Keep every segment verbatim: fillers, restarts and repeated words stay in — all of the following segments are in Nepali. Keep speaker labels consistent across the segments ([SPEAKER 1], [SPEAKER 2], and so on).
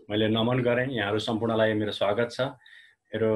[SPEAKER 1] मैले नमन गरेँ। यहाँहरू सम्पूर्णलाई मेरो स्वागत छ। मेरो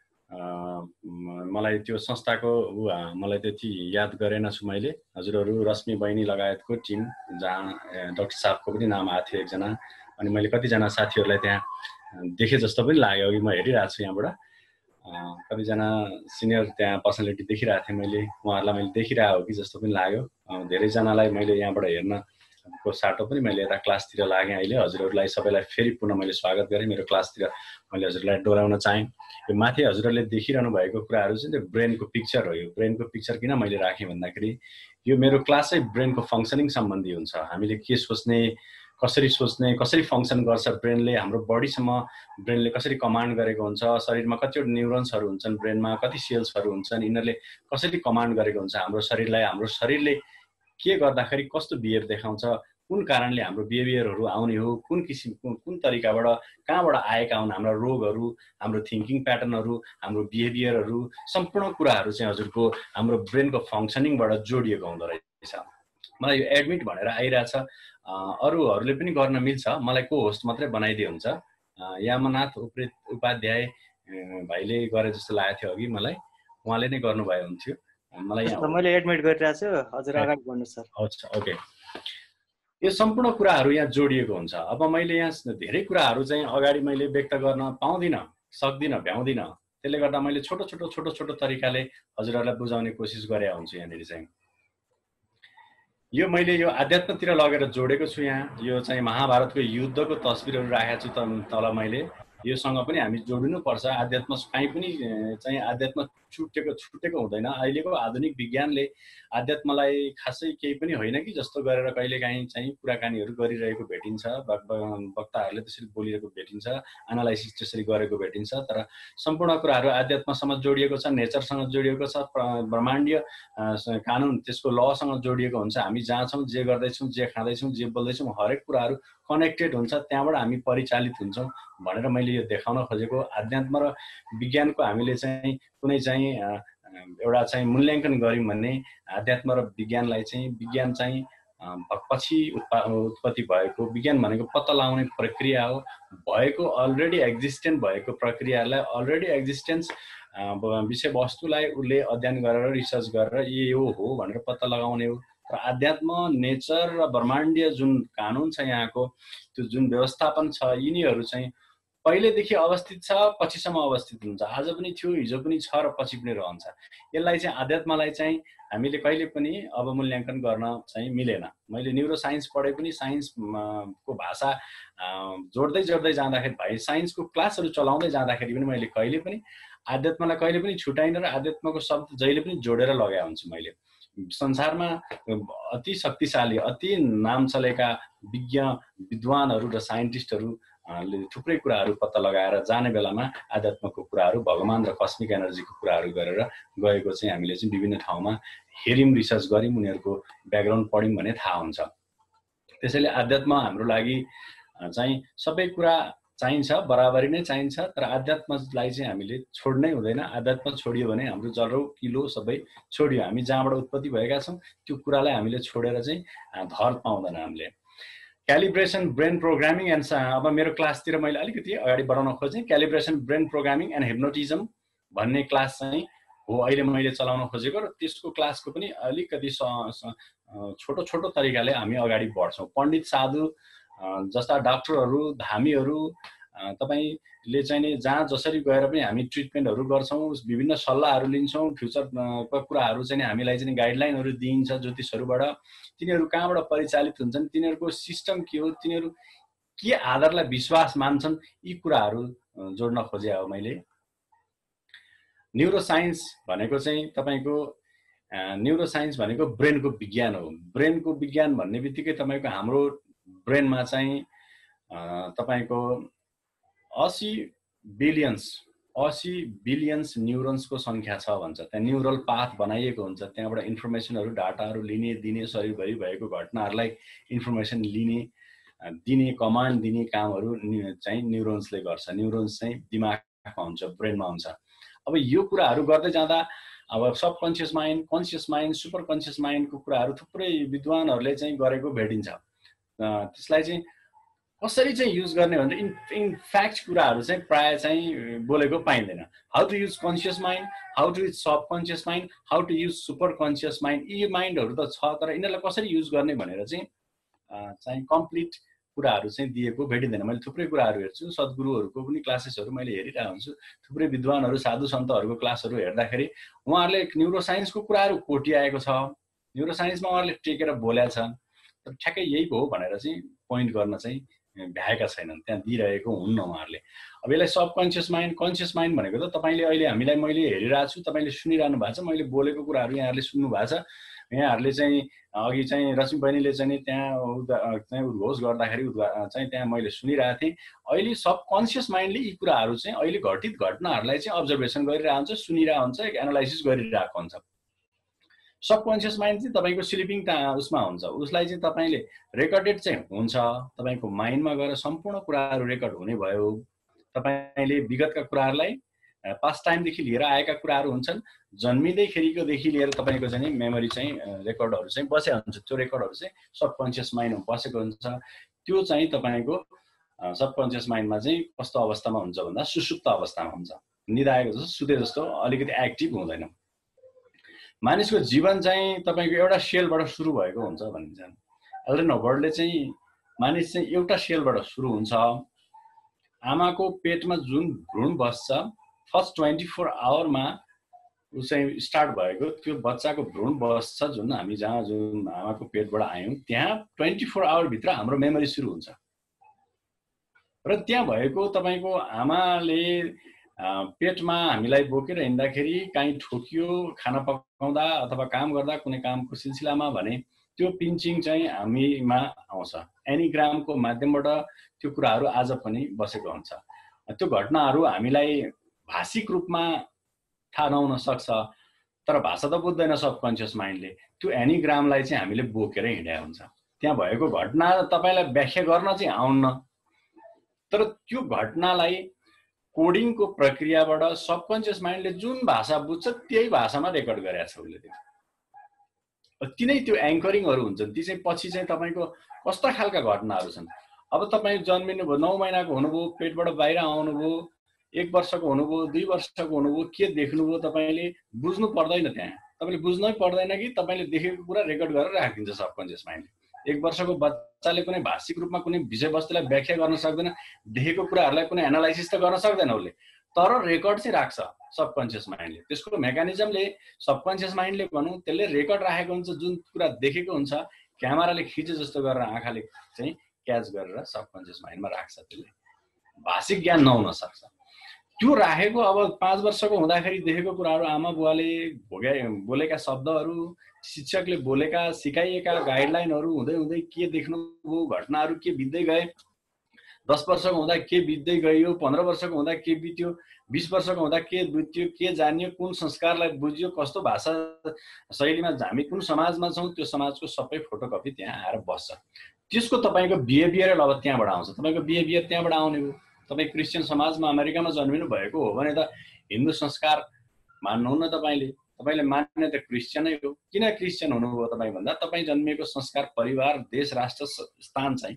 [SPEAKER 1] मलाई त्यो संस्थाको मलाई त्यति याद गरेन छु मैले। हजुरहरू रश्मि बहिनी लगायतको टिम जहाँ डाक्टर साहबको पनि नाम आएको थियो एकजना, अनि मैले कतिजना साथीहरूलाई त्यहाँ देखे जस्तो पनि लाग्यो। अघि म हेरिरहेको छु यहाँबाट कतिजना सिनियर त्यहाँ पर्सनालिटी देखिरहेको थिएँ मैले, उहाँहरूलाई मैले देखिरहेको हो कि जस्तो पनि लाग्यो। धेरैजनालाई मैले यहाँबाट हेर्न को साटो पनि मैले यता क्लासतिर लागेँ। अहिले हजुरहरूलाई सबैलाई फेरि पुनः मैले स्वागत गरेँ मेरो क्लासतिर। मैले हजुरलाई डोराउन चाहेँ। यो माथि हजुरहरूले देखिरहनु भएको कुराहरू चाहिँ त्यो ब्रेनको पिक्चर हो। यो ब्रेनको पिक्चर किन मैले राखेँ भन्दाखेरि यो मेरो क्लासै ब्रेनको फङ्सनिङ सम्बन्धी हुन्छ। हामीले के सोच्ने, कसरी सोच्ने, कसरी फङ्सन गर्छ ब्रेनले, हाम्रो बडीसम्म ब्रेनले कसरी कमान्ड गरेको हुन्छ, शरीरमा कतिवटा न्युरोन्सहरू हुन्छन्, ब्रेनमा कति सेल्सहरू हुन्छन्, यिनीहरूले कसरी कमान्ड गरेको हुन्छ हाम्रो शरीरलाई। हाम्रो शरीरले के गर्दाखेरि कस्तो बिहेभ देखाउँछ, कुन कारणले हाम्रो बिहेभियरहरू आउने हो, कुन किसिमको कुन तरिकाबाट कहाँबाट आएका हुन् हाम्रा रोगहरू, हाम्रो थिङ्किङ प्याटर्नहरू, हाम्रो बिहेभियरहरू, सम्पूर्ण कुराहरू चाहिँ हजुरको हाम्रो ब्रेनको फङ्सनिङबाट जोडिएको हुँदो रहेछ। मलाई यो एडमिट भनेर आइरहेछ, अरूहरूले पनि गर्न मिल्छ, मलाई को होस्ट मात्रै बनाइदिए हुन्छ। यामनाथ उपाध्याय भाइले गरे जस्तो लागेको थियो अघि मलाई, उहाँले नै गर्नुभयो हुन्थ्यो। मलाई यहाँ
[SPEAKER 2] मैले एडमिट गरिरहेको छु, हजुर अगाडि बढ्नु सर।
[SPEAKER 1] अच्छा, ओके। यो सम्पूर्ण कुराहरू यहाँ जोडिएको हुन्छ। अब मैले यहाँ धेरै कुराहरू चाहिँ अगाडि मैले व्यक्त गर्न पाउँदिनँ, सक्दिनँ, भ्याउँदिनँ। त्यसले गर्दा मैले छोटो छोटो छोटो छोटो तरिकाले हजुरहरूलाई बुझाउने कोसिस गरे हुन्छु। यहाँनिर चाहिँ यो मैले यो आध्यात्मतिर लगेर जोडेको छु। यहाँ यो चाहिँ महाभारतको युद्धको तस्बिरहरू राखेको छु तल मैले। योसँग पनि हामी जोडिनुपर्छ। आध्यात्म कहीँ पनि चाहिँ आध्यात्म छुटेको छुटेको हुँदैन। अहिलेको आधुनिक विज्ञानले आध्यात्मलाई खासै केही पनि होइन कि जस्तो गरेर कहिलेकाहीँ चाहिँ कुराकानीहरू गरिरहेको भेटिन्छ, वक्ताहरूले त्यसरी बोलिरहेको भेटिन्छ, एनालाइसिस त्यसरी गरेको भेटिन्छ। तर सम्पूर्ण कुराहरू आध्यात्मसँग जोडिएको छ, नेचरसँग जोडिएको छ, ब्रह्माण्डीय कानुन त्यसको लसँग जोडिएको हुन्छ। हामी जहाँ छौँ, जे गर्दैछौँ, जे खाँदैछौँ, जे बोल्दैछौँ, हरेक कुराहरू कनेक्टेड हुन्छ, त्यहाँबाट हामी परिचालित हुन्छौँ भनेर मैले यो देखाउन खोजेको। अध्यात्म र विज्ञानको हामीले चाहिँ कुनै चाहिँ एउटा चाहिँ मूल्याङ्कन गऱ्यौँ भने अध्यात्म र विज्ञानलाई चाहिँ विज्ञान चाहिँ पछि उत्पा उत्पत्ति भएको, विज्ञान भनेको पत्ता लगाउने प्रक्रिया हो। भएको अलरेडी एक्जिस्टेन्ट भएको प्रक्रियालाई, अलरेडी एक्जिस्टेन्स विषयवस्तुलाई उसले अध्ययन गरेर रिसर्च गरेर यो हो भनेर पत्ता लगाउने हो। र अध्यात्म, नेचर र ब्रह्माण्डीय जुन कानुन छ, यहाँको त्यो जुन व्यवस्थापन छ, यिनीहरू चाहिँ पहिलेदेखि अवस्थित छ, पछिसम्म अवस्थित हुन्छ। आज पनि थियो, हिजो पनि छ र पछि पनि रहन्छ। यसलाई चाहिँ अध्यात्मलाई चाहिँ हामीले कहिले पनि अवमूल्याङ्कन गर्न चाहिँ मिलेन। मैले न्युरो साइन्स पढे पनि साइन्सको भाषा जोड्दै जोड्दै जाँदाखेरि, भाइ साइन्सको क्लासहरू चलाउँदै जाँदाखेरि पनि मैले कहिले पनि आध्यात्मलाई कहिले पनि छुटाइन र आध्यात्मको शब्द जहिले पनि जोडेर लगाए हुन्छु। मैले संसारमा अति शक्तिशाली, अति नाम चलेका विज्ञ विद्वानहरू र साइन्टिस्टहरू थुप्रै कुराहरू पत्ता लगाएर जाने बेलामा आध्यात्मको कुराहरू, भगवान र कस्मिक एनर्जीको कुराहरू गरेर गएको चाहिँ हामीले चाहिँ विभिन्न ठाउँमा हेऱ्यौँ, रिसर्च गऱ्यौँ, उनीहरूको ब्याकग्राउन्ड पढ्यौँ भने थाहा हुन्छ। त्यसैले आध्यात्म हाम्रो लागि चाहिँ सबै कुरा चाहिन्छ, बराबरी नै चाहिन्छ। तर आध्यात्मलाई चाहिँ हामीले छोड्नै हुँदैन। आध्यात्म छोडियो भने हाम्रो जरो किलो सबै छोडियो। हामी जहाँबाट उत्पत्ति भएका छौँ त्यो कुरालाई हामीले छोडेर चाहिँ धर पाउँदैन हामीले। क्यालिब्रेसन ब्रेन प्रोग्रामिङ एन्ड, अब मेरो क्लासतिर मैले अलिकति अगाडि बढाउन खोजेँ। Calibration brain programming and hypnotism भन्ने क्लास चाहिँ हो अहिले मैले चलाउन खोजेको, र त्यसको क्लासको पनि अलिकति छोटो छोटो तरिकाले हामी अगाडि बढ्छौँ। पण्डित साधु जस्ता डाक्टरहरू, धामीहरू, तपाईँले चाहिँ नि जहाँ जसरी गएर पनि हामी ट्रिटमेन्टहरू गर्छौँ, विभिन्न सल्लाहहरू लिन्छौँ, फ्युचरको कुराहरू चाहिँ हामीलाई चाहिँ गाइडलाइनहरू दिइन्छ ज्योतिषहरूबाट। तिनीहरू कहाँबाट परिचालित हुन्छन्, तिनीहरूको सिस्टम के हो, तिनीहरू के आधारलाई विश्वास मान्छन्, यी कुराहरू जोड्न खोजे हो मैले। न्युरो साइन्स भनेको चाहिँ तपाईँको न्युरो साइन्स भनेको ब्रेनको विज्ञान हो। ब्रेनको विज्ञान भन्ने बित्तिकै तपाईँको हाम्रो ब्रेनमा चाहिँ तपाईँको असी बिलियन्स असी बिलियन्स न्युरोन्सको सङ्ख्या छ भन्छ। त्यहाँ न्युरल पाथ बनाइएको हुन्छ, त्यहाँबाट इन्फर्मेसनहरू, डाटाहरू लिने, दिने, शरीरभरि भएको घटनाहरूलाई इन्फर्मेसन लिने, दिने, कमान्ड दिने कामहरू चाहिँ न्युरोन्सले गर्छ। न्युरोन्स चाहिँ दिमागमा हुन्छ, ब्रेनमा हुन्छ। अब यो कुराहरू गर्दै जाँदा अब सब conscious mind, conscious mind, super conscious माइन्डको कुराहरू थुप्रै विद्वानहरूले चाहिँ गरेको भेटिन्छ। त्यसलाई चाहिँ कसरी चाहिँ युज गर्ने भनेर इन इनफ्याक्ट कुराहरू चाहिँ प्राय चाहिँ बोलेको पाइँदैन। How to use conscious mind, how to use sub conscious mind, how to use super conscious mind, यी माइन्डहरू त छ, तर यिनीहरूलाई कसरी युज गर्ने भनेर चाहिँ चाहिँ कम्प्लिट कुराहरू चाहिँ दिएको भेटिँदैन। मैले थुप्रै कुराहरू हेर्छु, सद्गुरुहरूको पनि क्लासेसहरू मैले हेरिरहेको हुन्छु, थुप्रै विद्वानहरू साधु सन्तहरूको क्लासहरू हेर्दाखेरि उहाँहरूले न्युरोसाइन्सको कुराहरू कोटिआएको छ, न्युरोसाइन्समा उहाँहरूले टेकेर बोल्या छ, तर ठ्याक्कै यही हो भनेर चाहिँ पोइन्ट गर्न चाहिँ भ्याएका छैनन्, त्यहाँ दिइरहेको हुन्न उहाँहरूले। अब यसलाई सबकन्सियस माइन्ड कन्सियस माइन्ड भनेको त तपाईँले अहिले हामीलाई मैले हेरिरहेको छु, तपाईँले सुनिरहनु भएको छ, मैले बोलेको कुराहरू यहाँहरूले सुन्नु भएको छ, यहाँहरूले चाहिँ अघि चाहिँ रश्मि बहिनीले चाहिँ त्यहाँ चाहिँ उद्घोष गर्दाखेरि चाहिँ त्यहाँ मैले सुनिरहेको थिएँ। अहिले सबकन्सियस माइन्डले यी कुराहरू चाहिँ अहिले घटित घटनाहरूलाई चाहिँ अब्जर्भेसन गरिरहेको हुन्छ, सुनिरहेको हुन्छ, एनालाइसिस गरिरहेको हुन्छ। सबकन्सियस माइन्ड चाहिँ तपाईँको स्लिपिङ उसमा हुन्छ, उसलाई चाहिँ तपाईँले रेकर्डेड चाहिँ हुन्छ, तपाईँको माइन्डमा गएर सम्पूर्ण कुराहरू रेकर्ड हुने भयो। तपाईँले विगतका कुराहरूलाई पास्ट टाइमदेखि लिएर आएका कुराहरू हुन्छन्, जन्मिँदैखेरिकोदेखि लिएर तपाईँको चाहिँ मेमोरी चाहिँ रेकर्डहरू चाहिँ बसेको हुन्छ, त्यो रेकर्डहरू चाहिँ सबकन्सियस माइन्डमा बसेको हुन्छ। त्यो चाहिँ तपाईँको सबकन्सियस माइन्डमा चाहिँ कस्तो अवस्थामा हुन्छ भन्दा सुसुप्त अवस्थामा हुन्छ, निदाएको जस्तो सुते जस्तो अलिकति एक्टिभ हुँदैन। मानिसको जीवन चाहिँ तपाईँको एउटा सेलबाट सुरु भएको हुन्छ भनिन्छ। एल्ड्रिन हबर्डले चाहिँ मानिस चाहिँ एउटा सेलबाट सुरु हुन्छ। आमाको पेटमा जुन भ्रूण बस्छ फर्स्ट ट्वेन्टी फोर आवरमा ऊ चाहिँ स्टार्ट भएको त्यो बच्चाको भ्रूण बस्छ, जुन हामी जहाँ जुन आमाको पेटबाट आयौँ त्यहाँ ट्वेन्टी फोर आवरभित्र हाम्रो मेमोरी सुरु हुन्छ। र त्यहाँ भएको तपाईँको आमाले पेटमा हामीलाई बोकेर हिँड्दाखेरि काहीँ ठोकियो, खाना पकाउँदा अथवा काम गर्दा कुनै कामको सिलसिलामा भने त्यो पिन्चिङ चाहिँ हामीमा आउँछ। एनिग्रामको माध्यमबाट त्यो कुराहरू आज पनि बसेको हुन्छ। त्यो घटनाहरू हामीलाई भाषिक रूपमा थाहा नहुन सक्छ, तर भाषा त बुझ्दैन सबकन्सियस माइन्डले। त्यो एनिग्रामलाई चाहिँ हामीले बोकेर हिँडेको हुन्छ। त्यहाँ भएको घटना तपाईँलाई व्याख्या गर्न चाहिँ आउन्न, तर त्यो घटनालाई कोडिङको प्रक्रियाबाट सबकन्सियस माइन्डले जुन भाषा बुझ्छ त्यही भाषामा रेकर्ड गरेको छ उसले। त्यो तिनै त्यो एङ्करिङहरू हुन्छन्, ती चाहिँ पछि चाहिँ तपाईँको कस्ता खालका घटनाहरू छन्। अब तपाईँ जन्मिनुभयो, नौ महिनाको हुनुभयो, पेटबाट बाहिर आउनुभयो, एक वर्षको हुनुभयो, दुई वर्षको हुनुभयो, के देख्नुभयो तपाईँले बुझ्नु पर्दैन। त्यहाँ तपाईँले बुझ्नै पर्दैन कि तपाईँले देखेको कुरा रेकर्ड गरेर राखिदिन्छ सबकन्सियस माइन्डले। एक वर्षको बच्चाले कुनै भाषिक रूपमा कुनै विषयवस्तुलाई व्याख्या गर्न सक्दैन, देखेको कुराहरूलाई कुनै एनालाइसिस त गर्न सक्दैन उसले, तर रेकर्ड चाहिँ राख्छ सबकन्सियस माइन्डले। त्यसको मेकानिजमले सबकन्सियस माइन्डले भनौँ त्यसले रेकर्ड राखेको हुन्छ, जुन कुरा देखेको हुन्छ क्यामेराले खिचे जस्तो गरेर आँखाले चाहिँ क्याच गरेर सबकन्सियस माइन्डमा राख्छ। त्यसले भाषिक ज्ञान नहुन सक्छ। त्यो राखेको अब पाँच वर्षको हुँदाखेरि देखेको कुराहरू, आमा बुवाले भोगे बोलेका शब्दहरू, शिक्षकले बोलेका सिकाइएका गाइडलाइनहरू हुँदै हुँदै के देख्नुभयो, घटनाहरू के बित्दै गए, दस वर्षको हुँदा के बित्दै गयो, पन्ध्र वर्षको हुँदा के बित्यो, बिस वर्षको हुँदा के बित्यो, के जानियो, कुन संस्कारलाई बुझ्यो, कस्तो भाषा शैलीमा हामी कुन समाजमा छौँ, त्यो समाजको सबै फोटोकपी त्यहाँ आएर बस्छ। त्यसको तपाईँको बिहेभियर अब त्यहाँबाट आउँछ। तपाईँको बिहेभियर त्यहाँबाट आउने हो। तपाईँ क्रिस्चियन समाजमा अमेरिकामा जन्मिनु भएको हो भने त हिन्दू संस्कार मान्नुहुन्न तपाईँले, तपाईँले मान्ने त क्रिस्चियनै हो। किन क्रिस्चियन हुनुभयो तपाईँ भन्दा तपाईँ जन्मिएको संस्कार, परिवार, देश, राष्ट्र, स्थान चाहिँ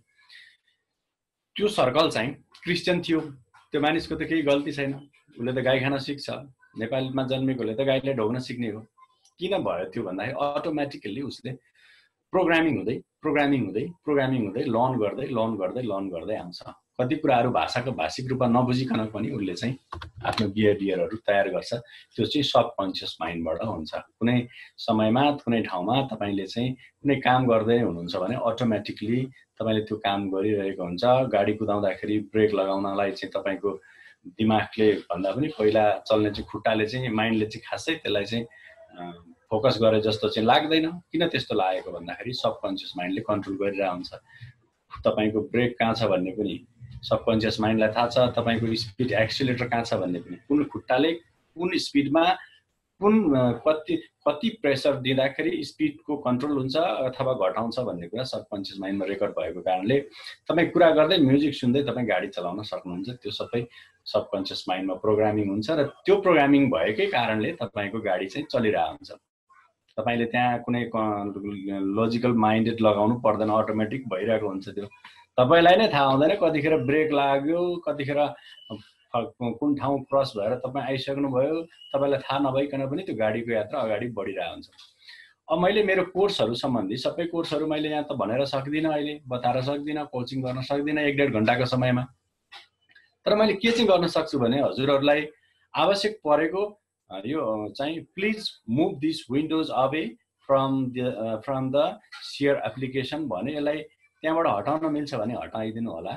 [SPEAKER 1] त्यो सर्कल चाहिँ क्रिस्चियन थियो। त्यो मानिसको त केही गल्ती छैन, उसले त गाई खान सिक्छ। नेपालमा जन्मेकोले त गाईले ढोग्न सिक्ने हो। किन भयो त्यो भन्दाखेरि अटोमेटिकली उसले प्रोग्रामिङ हुँदै प्रोग्रामिङ हुँदै प्रोग्रामिङ हुँदै लर्न गर्दै लर्न गर्दै लर्न गर्दै आउँछ। कति कुराहरू भाषाको भाषिक रूपमा नबुझिकन पनि उसले चाहिँ आफ्नो बिहेभियरहरू तयार गर्छ। त्यो चाहिँ सबकन्सियस माइन्डबाट हुन्छ। कुनै समयमा कुनै ठाउँमा तपाईँले चाहिँ कुनै काम गर्दै हुनुहुन्छ भने अटोमेटिकली तपाईँले त्यो काम गरिरहेको हुन्छ। गाडी कुदाउँदाखेरि ब्रेक लगाउनलाई चाहिँ तपाईँको दिमागले भन्दा पनि पहिला चल्ने चाहिँ खुट्टाले चाहिँ माइन्डले चाहिँ खासै त्यसलाई चाहिँ फोकस गरे जस्तो चाहिँ लाग्दैन। किन त्यस्तो लागेको भन्दाखेरि सबकन्सियस माइन्डले कन्ट्रोल गरिरहेको हुन्छ। तपाईँको ब्रेक कहाँ छ भन्ने पनि सबकन्सियस माइन्डलाई थाहा छ। तपाईँको स्पिड एक्सिलेटर कहाँ छ भन्ने पनि, कुन खुट्टाले कुन स्पिडमा कुन कति कति प्रेसर दिँदाखेरि स्पिडको कन्ट्रोल हुन्छ अथवा घटाउँछ भन्ने कुरा सबकन्सियस माइन्डमा रेकर्ड भएको कारणले तपाईँ कुरा गर्दै म्युजिक सुन्दै तपाईँ गाडी चलाउन सक्नुहुन्छ। त्यो सबै सबकन्सियस माइन्डमा प्रोग्रामिङ हुन्छ र त्यो प्रोग्रामिङ भएकै कारणले तपाईँको गाडी चाहिँ चलिरहेको हुन्छ। तपाईँले त्यहाँ कुनै लजिकल माइन्डेड लगाउनु पर्दैन, अटोमेटिक भइरहेको हुन्छ। त्यो तपाईलाई नै थाहा हुँदैन कतिखेर ब्रेक लाग्यो, कतिखेर कुन ठाउँ क्रस भएर तपाईँ आइसक्नु भयो, तपाईलाई थाहा नभइकन पनि त्यो गाडीको यात्रा अगाडि बढिरहेको हुन्छ। अब मैले मेरो कोर्सहरू सम्बन्धी सबै कोर्सहरू मैले यहाँ त भनेर सक्दिनँ, अहिले बताएर सक्दिनँ, कोचिङ गर्न सक्दिनँ एक डेढ घन्टाको समयमा। तर मैले के चाहिँ गर्न सक्छु भने हजुरहरूलाई आवश्यक परेको यो चाहिँ please move this windows away from the from the share application भने यसलाई त्यहाँबाट हटाउन मिल्छ भने हटाइदिनु होला।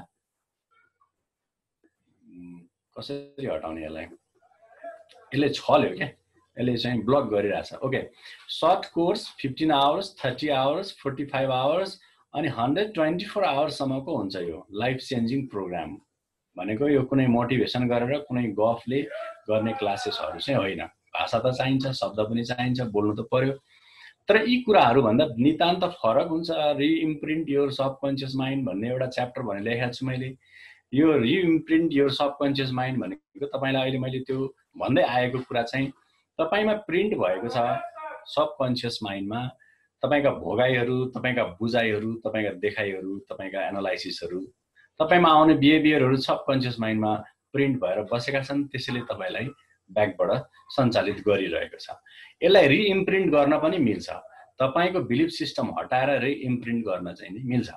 [SPEAKER 1] कसरी हटाउने यसलाई? यसले छल्यो क्या, यसले चाहिँ ब्लक गरिरहेछ। Okay, short course fifteen hours, thirty hours, forty five hours अनि हन्ड्रेड ट्वेन्टी फोर आवर्ससम्मको हुन्छ यो लाइफ चेन्जिङ प्रोग्राम भनेको। यो कुनै मोटिभेसन गरेर कुनै गफले गर्ने क्लासेसहरू चाहिँ होइन। भाषा त चाहिन्छ, शब्द पनि चाहिन्छ, बोल्नु त पर्यो। तर यी कुराहरू भन्दा नितान्त फरक हुन्छ। रिइम्प्रिन्ट योर सबकन्सियस माइन्ड भन्ने एउटा च्याप्टर भने लेखेको छु मैले। यो रिइम्प्रिन्ट योर सबकन्सियस माइन्ड भनेको तपाईँलाई अहिले मैले त्यो भन्दै आएको कुरा चाहिँ तपाईँमा प्रिन्ट भएको छ सबकन्सियस माइन्डमा। तपाईँका भोगाइहरू, तपाईँका बुझाइहरू, तपाईँका देखाइहरू, तपाईँका एनालाइसिसहरू, तपाईँमा आउने बिहेभियरहरू सबकन्सियस माइन्डमा प्रिन्ट भएर बसेका छन्। त्यसैले तपाईँलाई ब्याकबाट सञ्चालित गरिरहेको छ। यसलाई रिइम्प्रिन्ट गर्न पनि मिल्छ। तपाईँको बिलिफ सिस्टम हटाएर रिइम्प्रिन्ट गर्न चाहिँ नि मिल्छ।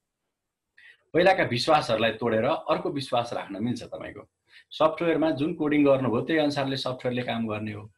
[SPEAKER 1] पहिलाका विश्वासहरूलाई तोडेर अर्को विश्वास राख्न मिल्छ। तपाईँको सफ्टवेयरमा जुन कोडिङ गर्नुभयो त्यही अनुसारले सफ्टवेयरले काम गर्ने हो।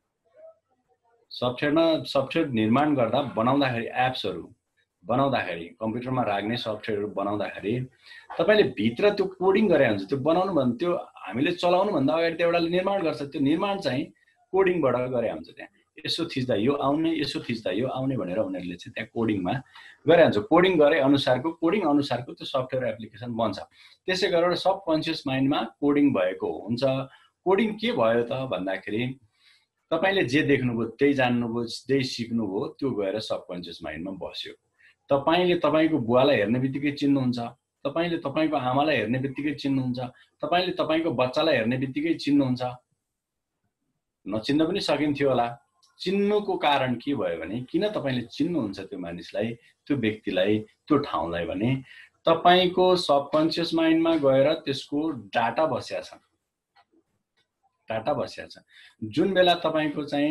[SPEAKER 1] सफ्टवेयरमा सफ्टवेयर निर्माण गर्दा बनाउँदाखेरि एप्सहरू बनाउँदाखेरि कम्प्युटरमा राख्ने सफ्टवेयरहरू बनाउँदाखेरि तपाईँले भित्र त्यो कोडिङ गरे हुन्छ। त्यो बनाउनु भन्दा त्यो हामीले चलाउनु भन्दा अगाडि त्यो एउटाले निर्माण गर्छ। त्यो निर्माण चाहिँ कोडिङबाट गरे हुन्छ। त्यहाँ यसो थिच्दा यो आउने, यसो थिच्दा यो आउने भनेर उनीहरूले चाहिँ त्यहाँ कोडिङमा गरे हुन्छ। कोडिङ गरे अनुसारको कोडिङ अनुसारको त्यो सफ्टवेयर एप्लिकेसन बन्छ। त्यसै गरेर सबकन्सियस माइन्डमा कोडिङ भएको हुन्छ। कोडिङ के भयो त भन्दाखेरि तपाईँले जे देख्नुभयो, त्यही जान्नुभयो, त्यही सिक्नुभयो, त्यो गएर सबकन्सियस माइन्डमा बस्यो। तपाईँले तपाईँको बुवालाई हेर्ने बित्तिकै चिन्नुहुन्छ, तपाईँले तपाईँको आमालाई हेर्ने बित्तिकै चिन्नुहुन्छ, तपाईँले तपाईँको बच्चालाई हेर्ने बित्तिकै चिन्नुहुन्छ। नचिन्न पनि सकिन्थ्यो होला। चिन्नुको कारण के भयो भने किन तपाईँले चिन्नुहुन्छ त्यो मानिसलाई, त्यो व्यक्तिलाई, त्यो ठाउँलाई भने तपाईँको सबकन्सियस माइन्डमा गएर त्यसको डाटा बस्या छ। डाटा बस्या छ। जुन बेला तपाईँको चाहिँ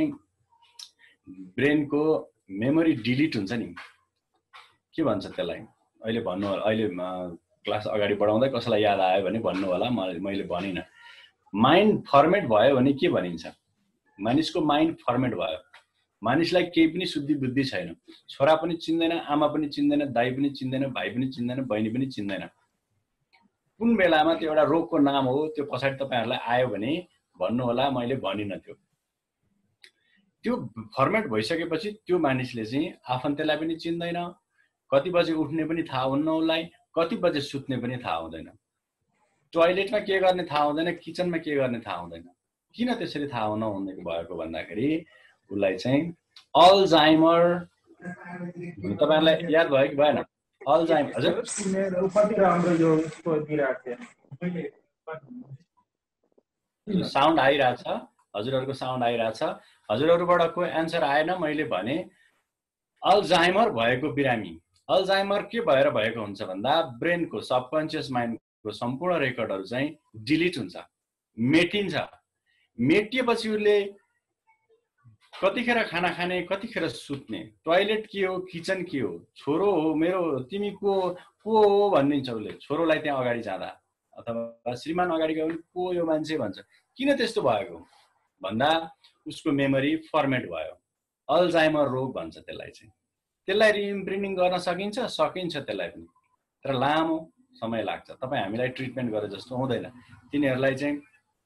[SPEAKER 1] ब्रेनको मेमोरी डिलिट हुन्छ नि, के भन्छ त्यसलाई अहिले भन्नु, अहिले क्लास अगाडि बढाउँदै कसैलाई याद आयो भने भन्नु होला, मैले भनिनँ। माइन्ड फर्मेट भयो भने के भनिन्छ? मानिसको माइन्ड फर्मेट भयो। मानिसलाई केही पनि शुद्धि बुद्धि छैन। छोरा पनि चिन्दैन, आमा पनि चिन्दैन, दाइ पनि चिन्दैन, भाइ पनि चिन्दैन, बहिनी पनि चिन्दैन। कुन बेलामा त्यो एउटा रोगको नाम हो, त्यो पछाडि तपाईँहरूलाई आयो भने भन्नु होला, मैले भनिनँ। त्यो त्यो फर्मेट भइसकेपछि त्यो मानिसले चाहिँ आफन्तलाई पनि चिन्दैन, कति बजे उठ्ने पनि थाहा हुन्न उसलाई, कति बजे सुत्ने पनि थाहा हुँदैन, टोयलेटमा के गर्ने थाहा हुँदैन, किचनमा के गर्ने थाहा हुँदैन। किन त्यसरी थाहा नहुने भएको भन्दाखेरि उसलाई चाहिँ अल्जाइमर, तपाईँहरूलाई याद भयो कि भएन? अल्जाइमर हजुर साउन्ड आइरहेछ, हजुरहरूको साउन्ड आइरहेछ। हजुरहरूबाट कोही एन्सर आएन। मैले भने अल्जाइमर भएको बिरामी। अल्जाइमर के भएर भएको हुन्छ भन्दा ब्रेनको सबकन्सियस माइन्डको सम्पूर्ण रेकर्डहरू चाहिँ डिलिट हुन्छ, मेटिन्छ। मेटिएपछि उसले कतिखेर खाना खाने, कतिखेर सुत्ने, टोयलेट के हो, किचन के हो, छोरो हो मेरो, तिमी को को हो भनिदिन्छ उसले छोरोलाई त्यहाँ अगाडि जाँदा, अथवा श्रीमान अगाडि गयो भने को यो मान्छे भन्छ। किन त्यस्तो भएको भन्दा उसको मेमोरी फर्मेट भयो। अल्जाइमर रोग भन्छ त्यसलाई चाहिँ। त्यसलाई रिइम्प्रिन्टिङ गर्न सकिन्छ, सकिन्छ त्यसलाई पनि, तर लामो समय लाग्छ। तपाईँ हामीलाई ट्रिटमेन्ट गरे जस्तो हुँदैन। तिनीहरूलाई चाहिँ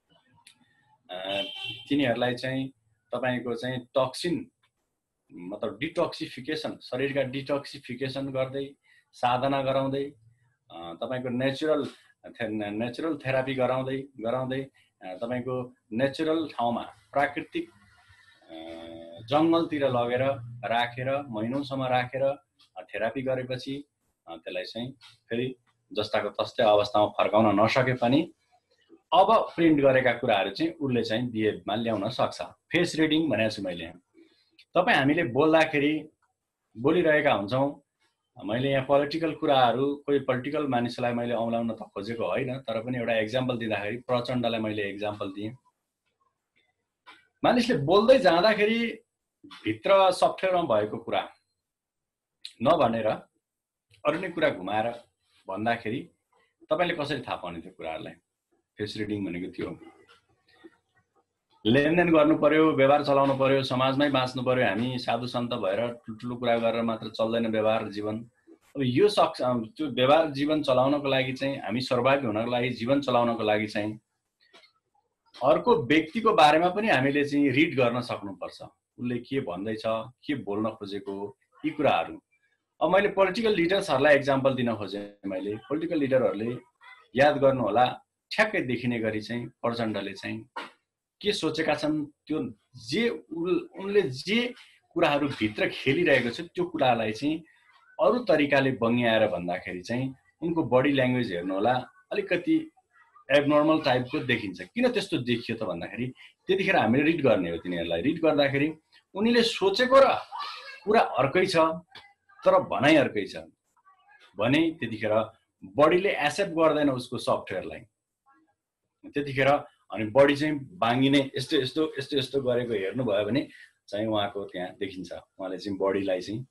[SPEAKER 1] तिनीहरूलाई चाहिँ तपाईँको चाहिँ टक्सिन मतलब डिटोक्सिफिकेसन, शरीरका डिटोक्सिफिकेसन गर्दै, साधना गराउँदै, तपाईँको नेचुरल नेचुरल थेरापी गराउँदै गराउँदै तपाईँको नेचुरल ठाउँमा प्राकृतिक जङ्गलतिर लगेर राखेर महिनौसम्म राखेर थेरापी गरेपछि त्यसलाई चाहिँ फेरि जस्ताको तस्तै अवस्थामा फर्काउन नसके पनि अब प्रिन्ट गरेका कुराहरू चाहिँ उसले चाहिँ बिहेभमा ल्याउन सक्छ। फेस रिडिङ भनेको छु मैले। तपाईँ हामीले बोल्दाखेरि बोलिरहेका हुन्छौँ, मैले यहाँ पोलिटिकल कुराहरू कोही पोलिटिकल मानिसलाई मैले औलाउन त खोजेको होइन, तर पनि एउटा एक्जाम्पल दिँदाखेरि प्रचण्डलाई मैले एक्जाम्पल दिएँ। मानिसले बोल्दै जाँदाखेरि भित्र सफ्टवेयरमा भएको कुरा नभनेर अरू नै कुरा घुमाएर भन्दाखेरि तपाईले कसरी थाहा पाउने त्यो कुराहरूलाई? फेस रिडिङ भनेको त्यो लेनदेन गर्नु पर्यो, व्यवहार चलाउनु पर्यो, समाजमै बाँच्नु पर्यो। हामी साधु सन्त भएर ठुल्ठुलो कुरा गरेर मात्र चल्दैन व्यवहार जीवन। अब यो सक्छ त्यो व्यवहार जीवन चलाउनको लागि चाहिँ हामी सर्भाइभ हुनको लागि, जीवन चलाउनको लागि चाहिँ अर्को व्यक्तिको बारेमा पनि हामीले चाहिँ रिड गर्न सक्नुपर्छ। उसले के भन्दैछ, के बोल्न खोजेको, यी कुराहरू। अब मैले पोलिटिकल लिडर्सहरूलाई एक्जाम्पल दिन खोजेँ। मैले पोलिटिकल लिडरहरूले याद गर्नु होला, ठ्याक्कै देखिने गरी चाहिँ प्रचण्डले चाहिँ के सोचेका छन्, त्यो जे उनले जे कुराहरू भित्र खेलिरहेको छ त्यो कुरालाई चाहिँ अरू तरिकाले बङ्ग्याएर भन्दाखेरि चाहिँ उनको बडी ल्याङ्ग्वेज हेर्नु होला, अलिकति एबनर्मल टाइपको देखिन्छ। किन त्यस्तो देखियो त भन्दाखेरि त्यतिखेर हामीले रिड गर्ने हो तिनीहरूलाई। रिड गर्दाखेरि उनीले सोचेको र कुरा अर्कै छ तर भनाइ अर्कै छ भने त्यतिखेर बडीले एक्सेप्ट गर्दैन उसको सफ्टवेयरलाई। त्यतिखेर अनि बडी चाहिँ बाङ्गिने यस्तो यस्तो यस्तो यस्तो गरेको हेर्नुभयो भने चाहिँ उहाँको त्यहाँ देखिन्छ। उहाँले चाहिँ बडीलाई चाहिँ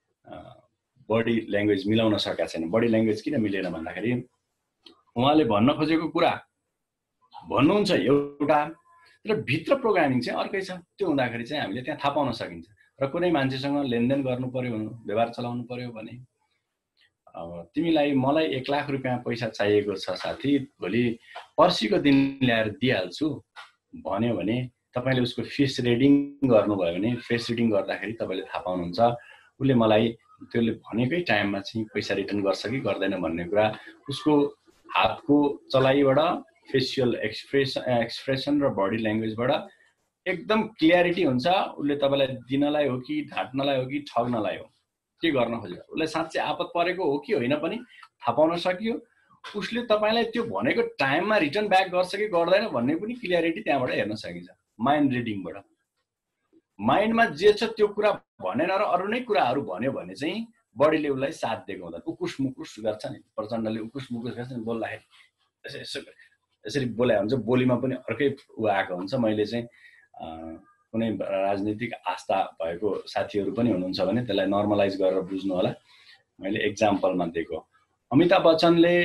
[SPEAKER 1] बडी ल्याङ्ग्वेज मिलाउन सकेका छैन। बडी ल्याङ्ग्वेज किन मिलेन भन्दाखेरि उहाँले भन्न खोजेको कुरा भन्नुहुन्छ एउटा तर भित्र प्रोग्रामिङ चाहिँ अर्कै छ। त्यो हुँदाखेरि चाहिँ हामीले त्यहाँ थाहा पाउन सकिन्छ। र कुनै मान्छेसँग लेनदेन गर्नु पर्यो, व्यवहार चलाउनु पर्यो भने अब तिमीलाई मलाई एक लाख रुपियाँ पैसा चाहिएको छ साथी, भोलि पर्सिको दिन ल्याएर दिइहाल्छु भन्यो भने तपाईँले उसको फेस रिडिङ गर्नुभयो भने फेस रिडिङ गर्दाखेरि तपाईँले थाहा पाउनुहुन्छ उसले मलाई त्यसले भनेकै टाइममा चाहिँ पैसा रिटर्न गर्छ कि गर्दैन भन्ने कुरा उसको हातको चलाइबाट, फेसियल एक्सप्रेसन एक्सप्रेसन र बडी ल्याङ्ग्वेजबाट एकदम क्लियरिटी हुन्छ। उसले तपाईँलाई दिनलाई हो कि ढाँट्नलाई हो कि ठग्नलाई हो, के गर्न खोज्यो, उसलाई साँच्चै आपत परेको हो कि होइन पनि थाहा पाउन सकियो। उसले तपाईँलाई त्यो भनेको टाइममा रिटर्न ब्याक गर्छ कि गर्दैन भन्ने पनि क्लियरिटी त्यहाँबाट हेर्न सकिन्छ माइन्ड रिडिङबाट। माइन्डमा जे छ त्यो कुरा भनेन र अरू नै कुराहरू भन्यो भने चाहिँ बडीले उसलाई साथ दिएको हुँदैन। उकुस मुकुस गर्छ नि, प्रचण्डले उकुस मुकुस गर्छ नि बोल्दाखेरि, यसो यसरी बोलायो हुन्छ, बोलीमा पनि अर्कै उ आएको हुन्छ। मैले चाहिँ कुनै राजनीतिक आस्था भएको साथीहरू पनि हुनुहुन्छ भने त्यसलाई नर्मलाइज गरेर बुझ्नु होला। मैले एक्जाम्पलमा दिएको अमिताभ बच्चनले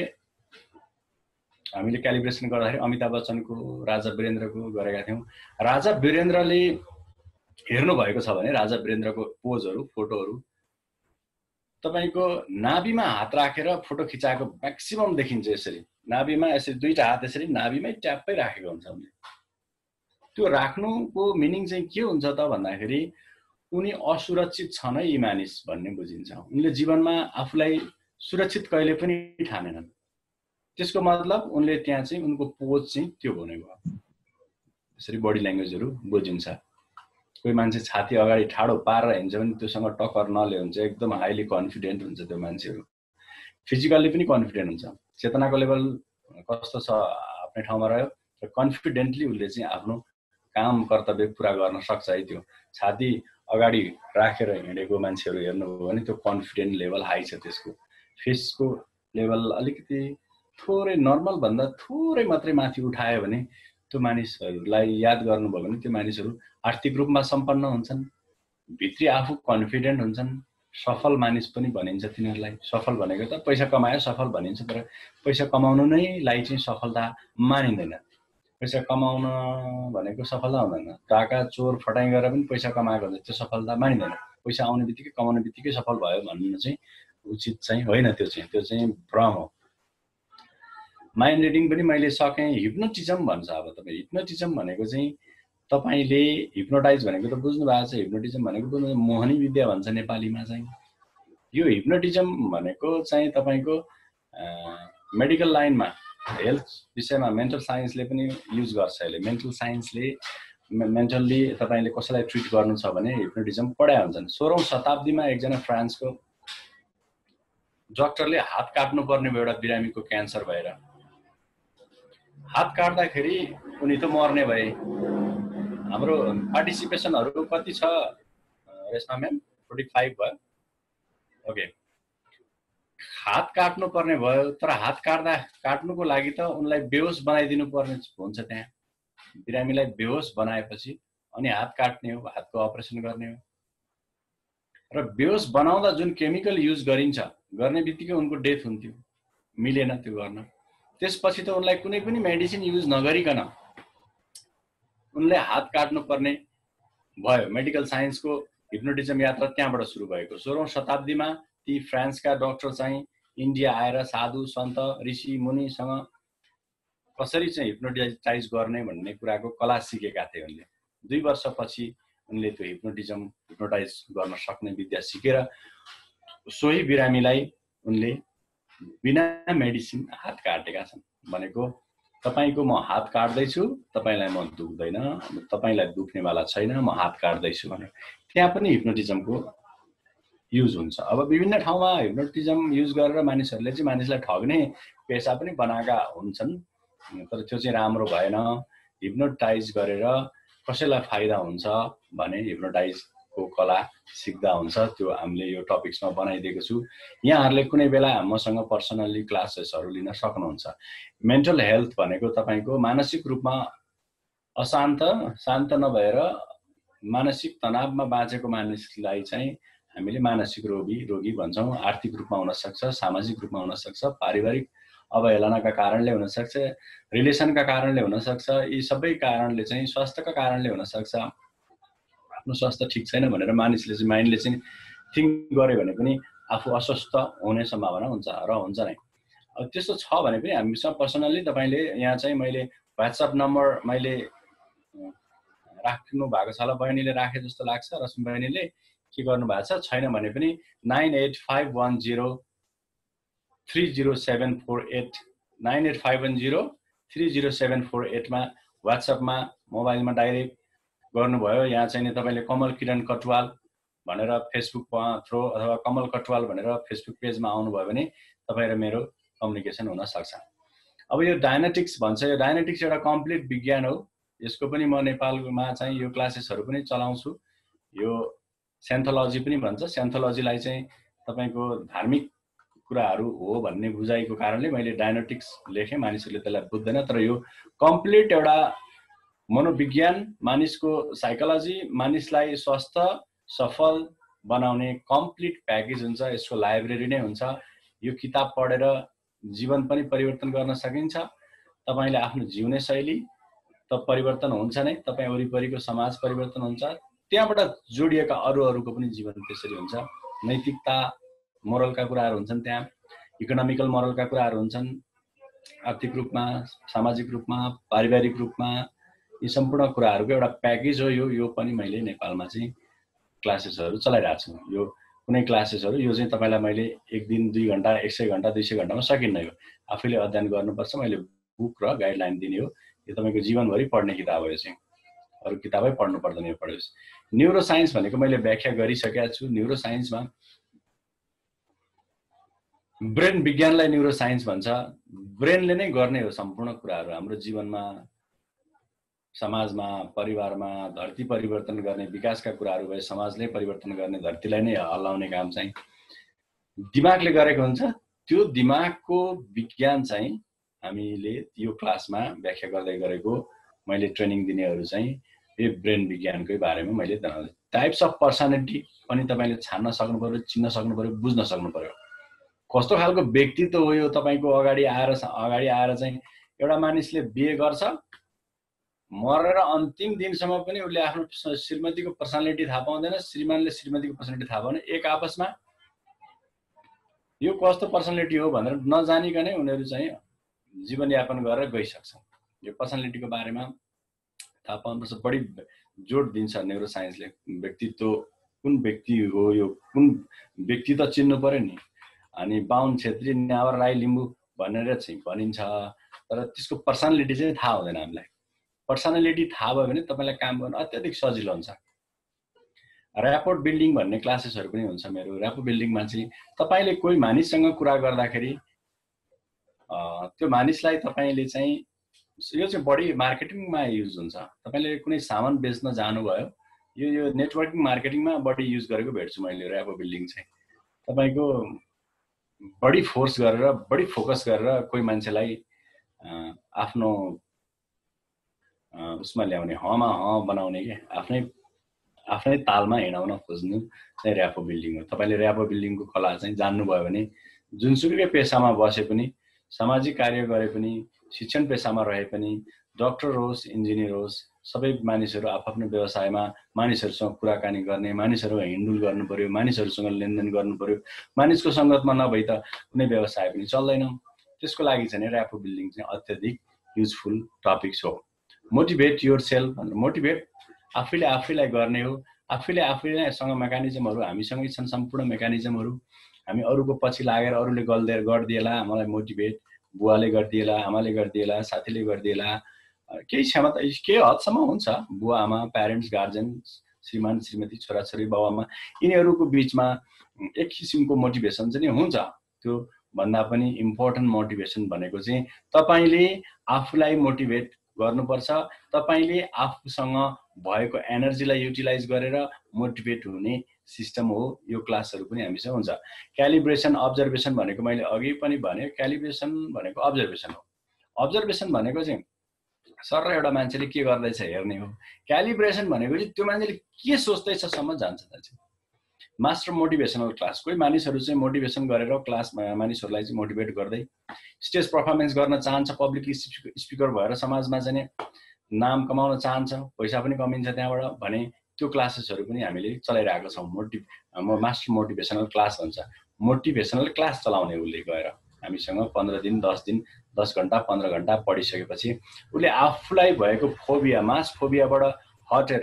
[SPEAKER 1] हामीले क्यालिब्रेसन गर्दाखेरि अमिताभ बच्चनको, राजा वीरेन्द्रको गरेका थियौँ। राजा वीरेन्द्रले हेर्नु भएको छ भने राजा वीरेन्द्रको पोजहरू, फोटोहरू तपाईको नाभिमा हात राखेर फोटो खिचाएको म्याक्सिमम देखिन्छ। यसरी नाभिमा यसरी दुईटा हात यसरी नाभिमै ट्याप्पै राखेको हुन्छ उनले। त्यो राख्नुको मिनिङ चाहिँ के हुन्छ त भन्दाखेरि उनी असुरक्षित छन् है यी मानिस भन्ने बुझिन्छ। उनले जीवनमा आफूलाई सुरक्षित कहिले पनि ठानेनन्। त्यसको मतलब उनले त्यहाँ चाहिँ उनको पोज चाहिँ त्यो भनेको। यसरी बडी ल्याङ्ग्वेजहरू बुझिन्छ। कोही मान्छे छाती अगाडि ठाडो पारेर हिँड्छ भने त्योसँग टक्कर नले हुन्छ, एकदम हाइली कन्फिडेन्ट हुन्छ त्यो मान्छेहरू। फिजिकल्ली पनि कन्फिडेन्ट हुन्छ। चेतनाको लेभल कस्तो छ आफ्नै ठाउँमा रह्यो र कन्फिडेन्टली उसले चाहिँ आफ्नो काम कर्तव्य पुरा गर्न सक्छ है। त्यो छाती अगाडि राखेर हिँडेको मान्छेहरू हेर्नुभयो भने त्यो कन्फिडेन्ट लेभल हाई छ त्यसको। फेसको लेभल अलिकति थोरै नर्मल भन्दा थोरै मात्रै माथि उठायो भने त्यो मानिसहरूलाई याद गर्नुभयो भने त्यो मानिसहरू आर्थिक रूपमा सम्पन्न हुन्छन्, भित्री आफू कन्फिडेन्ट हुन्छन्, सफल मानिस पनि भनिन्छ तिनीहरूलाई। सफल भनेको त पैसा कमायो सफल भनिन्छ, तर पैसा कमाउनु नै लाई चाहिँ सफलता मानिँदैन। पैसा कमाउन भनेको सफलता हुँदैन। टाका चोर फटाइ गरेर पनि पैसा कमाएको हुन्छ, त्यो सफलता मानिँदैन। पैसा आउने बित्तिकै कमाउने बित्तिकै सफल भयो भन्नु चाहिँ उचित चाहिँ होइन। त्यो चाहिँ त्यो चाहिँ भ्रम हो। माइन्ड रिडिङ पनि मैले सकेँ। हिप्नोटिजम भन्छ। अब तपाईँ हिप्नोटिजम भनेको चाहिँ तपाईले हिप्नोटाइज भनेको त बुझ्नु भएको छ। हिप्नोटिजम भनेको बुझ्नु मोहनी विद्या भन्छ नेपालीमा चाहिँ। यो हिप्नोटिजम भनेको चाहिँ तपाईको मेडिकल लाइनमा हेल्थ विषयमा मेन्टल साइन्सले पनि युज गर्छ। यसले मेन्टल साइन्सले मेन्टल्ली तपाईले कसैलाई ट्रिट गर्नु छ भने हिप्नोटिजम पढाए हुन्छन्। सोह्रौं शताब्दीमा एकजना फ्रान्सको डाक्टरले हात काट्नु पर्ने भयो एउटा बिरामीको क्यान्सर भएर। हात काट्दाखेरि उनी त मर्ने भए। हाम्रो पार्टिसिपेसनहरू कति छ रेशमा म्याम? फोर्टी फाइभ भयो। ओके, हात काट्नु पर्ने भयो, तर हात काट्दा काट्नुको लागि त उनलाई बेहोस बनाइदिनु पर्ने हुन्छ। त्यहाँ बिरामीलाई बेहोस बनाएपछि अनि हात काट्ने हो, हातको अपरेसन गर्ने हो। र बेहोस बनाउँदा जुन केमिकल युज गरिन्छ, गर्ने बित्तिकै उनको डेथ हुन्थ्यो, मिलेन त्यो गर्न। त्यसपछि त उनलाई कुनै पनि मेडिसिन युज नगरिकन उनले हात काट्नु पर्ने भयो। मेडिकल साइन्सको हिप्नोटिजम यात्रा त्यहाँबाट सुरु भएको। सोह्रौं शताब्दीमा ती फ्रान्सका डाक्टर चाहिँ इन्डिया आएर साधु सन्त ऋषि मुनिसँग कसरी चाहिँ हिप्नोटाइज गर्ने भन्ने कुराको कला सिकेका थिए उनले। दुई वर्षपछि उनले त्यो हिप्नोटिजम हिप्नोटाइज गर्न सक्ने विद्या सिकेर सोही बिरामीलाई उनले बिना मेडिसिन हात काटेका छन्। भनेको तपाईको म हात काट्दैछु, तपाईलाई म दुख्दैन, तपाईलाई दुख्नेवाला छैन, म हात काट्दैछु भने त्यहाँ पनि हिप्नोटिजमको युज हुन्छ। अब विभिन्न ठाउँमा हिप्नोटिजम युज गरेर मानिसहरूले चाहिँ मानिसलाई ठग्ने पेसा पनि बनाएका हुन्छन्, तर त्यो चाहिँ राम्रो भएन। हिप्नोटाइज गरेर कसैलाई फाइदा हुन्छ भने हिप्नोटाइजको कला सिक्दा हुन्छ। त्यो हामीले यो टपिक्समा बनाइदिएको छु। यहाँहरूले कुनै बेला मसँग पर्सनली क्लासेसहरू लिन सक्नुहुन्छ। मेन्टल हेल्थ भनेको तपाईको मानसिक रूपमा अशान्त शान्त नभएर मानसिक तनावमा बाँचेको मानिसलाई चाहिँ हामीले मानसिक रोगी रोगी भन्छौँ। आर्थिक रूपमा हुन सक्छ, सामाजिक रूपमा हुन सक्छ, पारिवारिक अवहेलनाका कारणले हुन सक्छ, रिलेसनका कारणले हुन सक्छ। यी सबै कारणले चाहिँ स्वास्थ्यका कारणले हुन सक्छ। आफ्नो स्वास्थ्य ठिक छैन भनेर मानिसले चाहिँ माइन्डले चाहिँ थिङ्क गर्यो भने पनि आफू अस्वस्थ हुने सम्भावना हुन्छ र हुन्छ नै। अब त्यस्तो छ भने पनि हामीसँग पर्सनली तपाईले यहाँ चाहिँ मैले व्हाट्सएप नम्बर मैले राख्नु भएको छ होला, बहिनीले राखे जस्तो लाग्छ, रश्मि बहिनीले के गर्नु भएको छ छैन भने पनि nine eight five one zero three zero seven four eight nine eight five one zero three zero seven four एटमा व्हाट्सएपमा मोबाइलमा डाइरेक्ट गर्नुभयो। यहाँ चाहिँ तपाईले कमल किरण कटुवाल भनेर फेसबुकमा थ्रो अथवा कमल कटुवाल भनेर फेसबुक पेजमा आउनुभयो भने तपाईँ र मेरो कम्युनिकेसन हुन सक्छ। अब यो डायनेटिक्स भन्छ, यो डायनेटिक्स एउटा कम्प्लिट विज्ञान हो। यसको पनि म नेपालमा चाहिँ यो क्लासेसहरू पनि चलाउँछु। यो सेन्थोलोजी पनि भन्छ। सेन्थोलोजीलाई चाहिँ तपाईको धार्मिक कुराहरू हो भन्ने बुझाइको कारणले मैले डायनेटिक्स लेखेँ। मानिसहरूले त्यसलाई बुझ्दैन, तर यो कम्प्लिट एउटा मनोविज्ञान, मानिसको साइकोलोजी, मानिसलाई स्वस्थ सफल बनाउने कम्प्लिट प्याकेज हुन्छ। यसको लाइब्रेरी नै हुन्छ। यो किताब पढेर जीवन पनि परिवर्तन गर्न सकिन्छ। तपाईले आफ्नो जिउने शैली त परिवर्तन हुन्छ नै, तपाईँ वरिपरिको समाज परिवर्तन हुन्छ, त्यहाँबाट जोडिएका अरू अरूको पनि जीवन त्यसरी हुन्छ। नैतिकता मोरलका कुराहरू हुन्छन्, त्यहाँ इकोनोमिकल मोरलका कुराहरू हुन्छन्, आर्थिक रूपमा, सामाजिक रूपमा, पारिवारिक रूपमा, यी सम्पूर्ण कुराहरूको एउटा प्याकेज हो यो। यो पनि मैले नेपालमा चाहिँ क्लासेसहरू चलाइरहेको छु। यो कुनै क्लासेसहरू यो चाहिँ तपाईलाई मैले एक दिन दुई घण्टा एक सय घण्टा दुई सय घण्टामा सकिन्न। यो आफैले अध्ययन गर्नुपर्छ। मैले बुक र गाइडलाइन दिने हो। यो तपाईँको जीवनभरि पढ्ने किताब हो। यो चाहिँ अरू किताबै पढ्नु पर्दैन यो पढेपछि। न्युरो साइन्स भनेको मैले व्याख्या गरिसकेका छु। न्युरो साइन्समा ब्रेन विज्ञानलाई न्युरो साइन्स भन्छ। ब्रेनले नै गर्ने हो सम्पूर्ण कुराहरू हाम्रो जीवनमा, समाजमा, परिवारमा। धरती परिवर्तन गर्ने विकासका कुराहरू भए समाजले परिवर्तन गर्ने, धरतीलाई नै हल्लाउने काम चाहिँ दिमागले गरेको हुन्छ। त्यो दिमागको विज्ञान चाहिँ हामीले यो क्लासमा व्याख्या गर्दै गरेको मैले ट्रेनिङ दिनेहरू चाहिँ यो ब्रेन विज्ञानकै बारेमा मैले जनाउँदै। टाइप्स अफ पर्सनालिटी पनि तपाईले छान्न सक्नु पर्यो, चिन्न सक्नु पर्यो, बुझ्न सक्नु पर्यो। कस्तो खालको व्यक्तित्व हो यो तपाईको अगाडि आएर अगाडि आएर चाहिँ एउटा मानिसले बिहे गर्छ, मरेर अन्तिम दिनसम्म पनि उसले आफ्नो श्रीमतीको पर्सनालिटी थाहा पाउँदैन, श्रीमानले श्रीमतीको पर्सनालिटी थाहा पाउँदैन। एक आपसमा यो कस्तो पर्सनालिटी हो भनेर नजानिकनै उनीहरू चाहिँ जीवनयापन गरेर गइसक्छन्। यो पर्सनालिटीको बारेमा थाहा पाउनुपर्छ। बढी जोड दिन्छ न्युरो साइन्सले। व्यक्तित्व कुन व्यक्ति हो, यो कुन व्यक्ति त चिन्नु पर्यो नि। अनि बाहुन, छेत्री, नेवार, राई, लिम्बू भनेर चाहिँ भनिन्छ, तर त्यसको पर्सनालिटी चाहिँ थाहा हुँदैन हामीलाई। पर्सनालिटी थाहा भयो भने तपाईलाई काम गर्न अत्याधिक सजिलो हुन्छ। ऱ्यापोर्ट बिल्डिङ भन्ने क्लासेसहरू पनि हुन्छ मेरो। ऱ्यापोर्ट बिल्डिङमा चाहिँ तपाईले कोही मानिससँग कुरा गर्दाखेरि त्यो मानिसलाई तपाईले चाहिँ यो चाहिँ बढी मार्केटिङमा युज हुन्छ। तपाईले कुनै सामान बेच्न जानुभयो, यो यो नेटवर्किङ मार्केटिङमा बढी युज गरेको भेट्छु मैले ऱ्यापोर्ट बिल्डिङ चाहिँ। तपाईको बढी फोर्स गरेर बढी फोकस गरेर कोही मान्छेलाई आफ्नो उसमा ल्याउने हमा ह बनाउने के आफ्नै आफ्नै तालमा हिँडाउन खोज्नु चाहिँ र्यापो बिल्डिङ हो। तपाईले र्यापो बिल्डिङको कला चाहिँ जान्नुभयो भने जुनसुकै पेसामा बसे पनि, सामाजिक कार्य गरे पनि, शिक्षण पेसामा रहे पनि, डाक्टर होस्, इन्जिनियर होस्, सबै मानिसहरू आफ्नो व्यवसायमा मानिसहरूसँग कुराकानी गर्ने, मानिसहरू हिँडडुल गर्नु पर्यो, मानिसहरूसँग लेनदेन गर्नु पर्यो। मानिसको संगतमा नभई त कुनै व्यवसाय पनि चल्दैन। त्यसको लागि चाहिँ र्यापो बिल्डिङ चाहिँ अत्यधिक युजफुल टपिक्स हो। मोटिभेट योर सेल्फ भनेर मोटिभेट आफैले आफैलाई गर्ने हो। आफैले आफैसँग मेकानिजमहरू हामीसँगै छन्, सम्पूर्ण मेकानिजमहरू। हामी अरूको पछि लागेर अरूले गर्दै गरिदिएला, मलाई मोटिभेट बुवाले गरिदिएला, आमाले गरिदिएला, साथीले गरिदिएला, केही क्षमता केही हदसम्म हुन्छ। बुवा आमा, प्यारेन्ट्स, गार्जेन, श्रीमान श्रीमती, छोराछोरी, बाबुआमा यिनीहरूको बिचमा एक किसिमको मोटिभेसन चाहिँ हुन्छ। त्यो भन्दा पनि इम्पोर्टेन्ट मोटिभेसन भनेको चाहिँ तपाईले आफूलाई मोटिभेट गर्नुपर्छ। तपाईले आफूसँग भएको एनर्जीलाई युटिलाइज गरेर मोटिभेट हुने सिस्टम हो। यो क्लासहरू पनि हामीसँग हुन्छ। क्यालिब्रेसन अब्जर्भेसन भनेको मैले अघि पनि भने, क्यालिब्रेसन भनेको अब्जर्भेसन हो। अब्जर्भेसन भनेको चाहिँ सर एउटा मान्छेले के गर्दैछ हेर्ने हो। क्यालिब्रेसन भनेको चाहिँ त्यो मान्छेले के सोच्दैछ सम्म जान्छ। चाहिँ मास्टर मोटिभेसनल क्लास कोही मानिसहरू चाहिँ मोटिभेसन गरेर क्लास मानिसहरूलाई चाहिँ मोटिभेट गर्दै स्टेज पर्फर्मेन्स गर्न चाहन्छ, पब्लिक स्पिकर भएर समाजमा चाहिँ नाम कमाउन चाहन्छ, पैसा पनि कमिन्छ त्यहाँबाट भने त्यो क्लासेसहरू पनि हामीले चलाइरहेको छौँ। मोटिभ म मास्टर मोटिभेसनल क्लास भन्छ। मोटिभेसनल क्लास चलाउने उसले गएर हामीसँग पन्ध्र दिन दस दिन दस घन्टा पन्ध्र घन्टा पढिसकेपछि उसले आफूलाई भएको फोबिया मास फोबियाबाट हटेर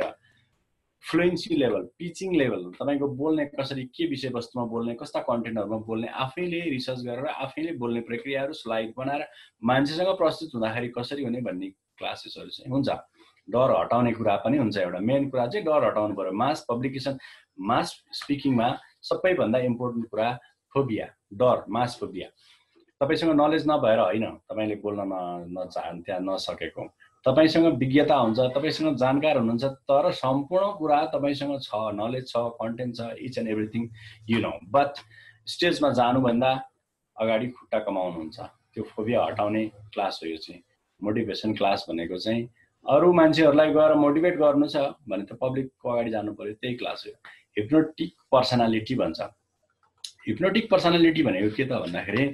[SPEAKER 1] फ्लुएन्सी लेभल, पिचिङ लेभल, तपाईको बोल्ने कसरी, के विषयवस्तुमा बोल्ने, कस्ता कन्टेन्टहरुमा बोल्ने, आफैले रिसर्च गरेर आफैले बोल्ने प्रक्रियाहरू स्लाइड बनाएर मान्छेसँग प्रस्तुत हुँदाखेरि कसरी हुने भन्ने क्लासेसहरू चाहिँ हुन्छ। डर हटाउने कुरा पनि हुन्छ। एउटा मेन कुरा चाहिँ डर हटाउनु पर्यो। मास पब्लिकेसन, मास स्पिकिङमा सबैभन्दा इम्पोर्टेन्ट कुरा फोबिया, डर, मास फोबिया। तपाईसँग नलेज नभएर होइन तपाईले बोल्न नचाह त्यहाँ नसकेको, तपाईसँग विज्ञता हुन्छ, तपाईसँग जानकार हुनुहुन्छ, तर सम्पूर्ण कुरा तपाईसँग छ, नलेज छ, कन्टेन्ट छ, each and everything you know, but स्टेजमा जानुभन्दा अगाडि खुट्टा कमाउनुहुन्छ। त्यो फोबिया हटाउने क्लास हो यो चाहिँ। मोटिभेसन क्लास भनेको चाहिँ अरू मान्छेहरूलाई गएर मोटिभेट गर्नु छ भने त पब्लिकको अगाडि जानु पर्यो, त्यही क्लास हो। हिप्नोटिक पर्सनालिटी भन्छ। हिप्नोटिक पर्सनालिटी भनेको के त भन्दाखेरि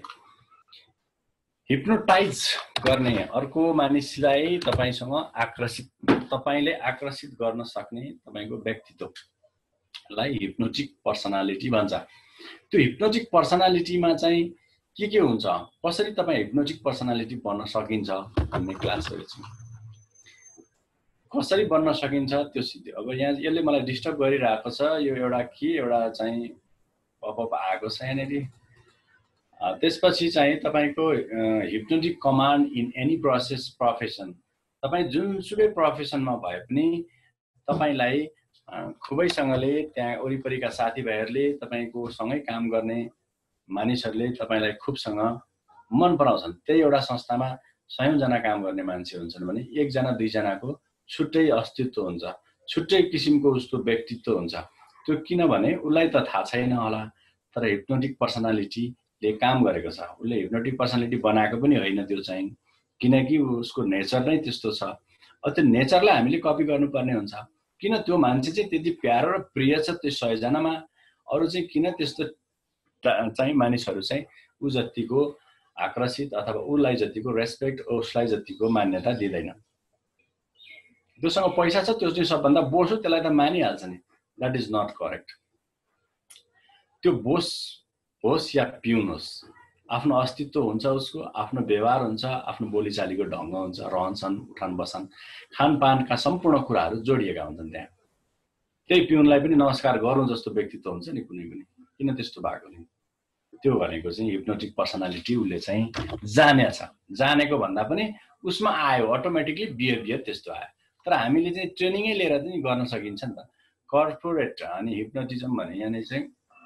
[SPEAKER 1] हिप्नोटाइज गर्ने, अर्को मानिसलाई तपाईसँग आकर्षित, तपाईले आकर्षित गर्न सक्ने तपाईको व्यक्तित्वलाई हिप्नोटिक पर्सनालिटी भन्छ। त्यो हिप्नोटिक पर्सनालिटीमा चाहिँ के के हुन्छ, कसरी तपाई हिप्नोटिक पर्सनालिटी बन्न सकिन्छ भन्ने क्लासहरु छ। कसरी बन्न सकिन्छ त्यो सिधै अब यहाँ यसले मलाई डिस्टर्ब गरिरहेको छ। यो एउटा के एउटा चाहिँ पपअप आएको छ यहाँनेरि। त्यसपछि चाहिँ तपाईको hypnotic command in any process profession, तपाई जुनसुकै प्रोफेसनमा भए पनि तपाईलाई खुबैसँगले त्यहाँ वरिपरिका साथीभाइहरूले तपाईको सँगै काम गर्ने मानिसहरूले तपाईलाई खुबसँग मन पराउँछन्। त्यही एउटा संस्थामा सयौं जना काम गर्ने मान्छे हुन्छन् भने एकजना दुईजनाको छुट्टै अस्तित्व हुन्छ, छुट्टै किसिमको उसको व्यक्तित्व हुन्छ। त्यो किनभने उसलाई त थाहा छैन होला, तर हिप्नोटिक पर्सनालिटी ले काम गरेको छ। उसले हिप्नोटिक पर्सनालिटी बनाएको पनि होइन त्यो चाहिँ, किनकि उसको नेचर नै त्यस्तो छ। अब त्यो नेचरलाई हामीले कपी गर्नुपर्ने हुन्छ। किन त्यो मान्छे चाहिँ त्यति प्यारो र प्रिय छ त्यो सय जनामा, अरू चाहिँ किन त्यस्तो चाहिँ मानिसहरू चाहिँ उ जतिको आकर्षित अथवा उसलाई जतिको रेस्पेक्ट, उसलाई जतिको मान्यता दिँदैन। त्योसँग पैसा छ, त्यो चाहिँ सबभन्दा बोस हो, त्यसलाई त मानिहाल्छ नि। That is not correct. त्यो बोस होस् या पिउन होस्, आफ्नो अस्तित्व हुन्छ, उसको आफ्नो व्यवहार हुन्छ, आफ्नो बोलीचालीको ढङ्ग हुन्छ, रहनसहन, उठान बसान, खानपानका सम्पूर्ण कुराहरू जोडिएका हुन्छन् त्यहाँ। त्यही पिउनलाई पनि नमस्कार गरौँ जस्तो व्यक्तित्व हुन्छ नि कुनै पनि, किन त्यस्तो भएको नि? त्यो भनेको चाहिँ हिप्नोटिक पर्सनालिटी उसले चाहिँ जानेछ। जानेको भन्दा पनि उसमा आयो, अटोमेटिकली बिहेभियर त्यस्तो आयो। तर हामीले चाहिँ ट्रेनिङै लिएर चाहिँ गर्न सकिन्छ नि त। कर्पोरेट अनि हिप्नोटिजम भने यहाँ चाहिँ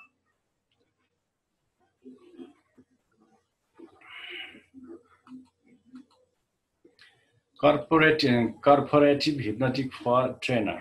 [SPEAKER 1] corporate corporative hypnotic for trainer.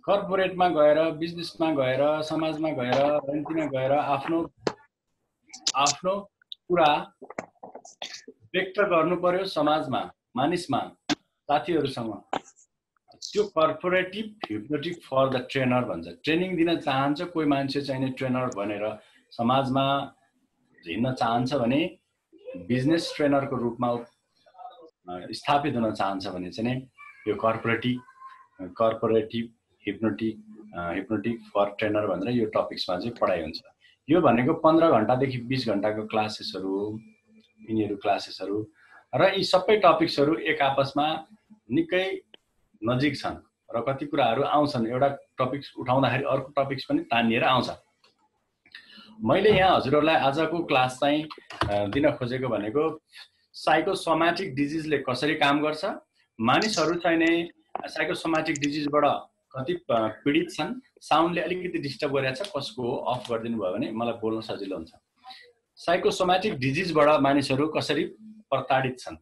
[SPEAKER 1] कर्पोरेटमा गएर, बिजनेसमा गएर, समाजमा गएर, राजनीतिमा गएर आफ्नो आफ्नो कुरा व्यक्त गर्नु पर्यो समाजमा, मानिसमा, साथीहरुसँग। त्यो corporative hypnotic for the trainer भन्छ। ट्रेनिङ दिन चाहन्छ कोही मान्छे चाहिने ट्रेनर भनेर समाजमा हिँड्न चाहन्छ भने, बिजनेस ट्रेनरको रूपमा स्थापित हुन चाहन्छ भने चाहिँ नि यो corporative corporative hypnotic hypnotic for trainer भनेर यो टपिक्समा चाहिँ पढाइ हुन्छ। यो भनेको पन्ध्र घण्टादेखि बीस घण्टाको क्लासेसहरू, यिनीहरू क्लासेसहरू र यी सबै टपिक्सहरू एक आपसमा निकै नजिक छन् र कति कुराहरू आउँछन्। एउटा टपिक्स उठाउँदाखेरि अर्को टपिक्स पनि तानिएर आउँछ। मैले यहाँ हजुरहरूलाई आजको क्लास चाहिँ दिन खोजेको भनेको साइकोसोम्याटिक डिजिजले कसरी काम गर्छ, मानिसहरू चाहिँ नै साइकोसोम्याटिक डिजिजबाट कति पीडित छन्। साउन्डले अलिकति डिस्टर्ब गरिरहेछ, कसको हो अफ गरिदिनु भयो भने मलाई बोल्न सजिलो हुन्छ। साइकोसोम्याटिक डिजिजबाट मानिसहरू कसरी प्रताडित छन्,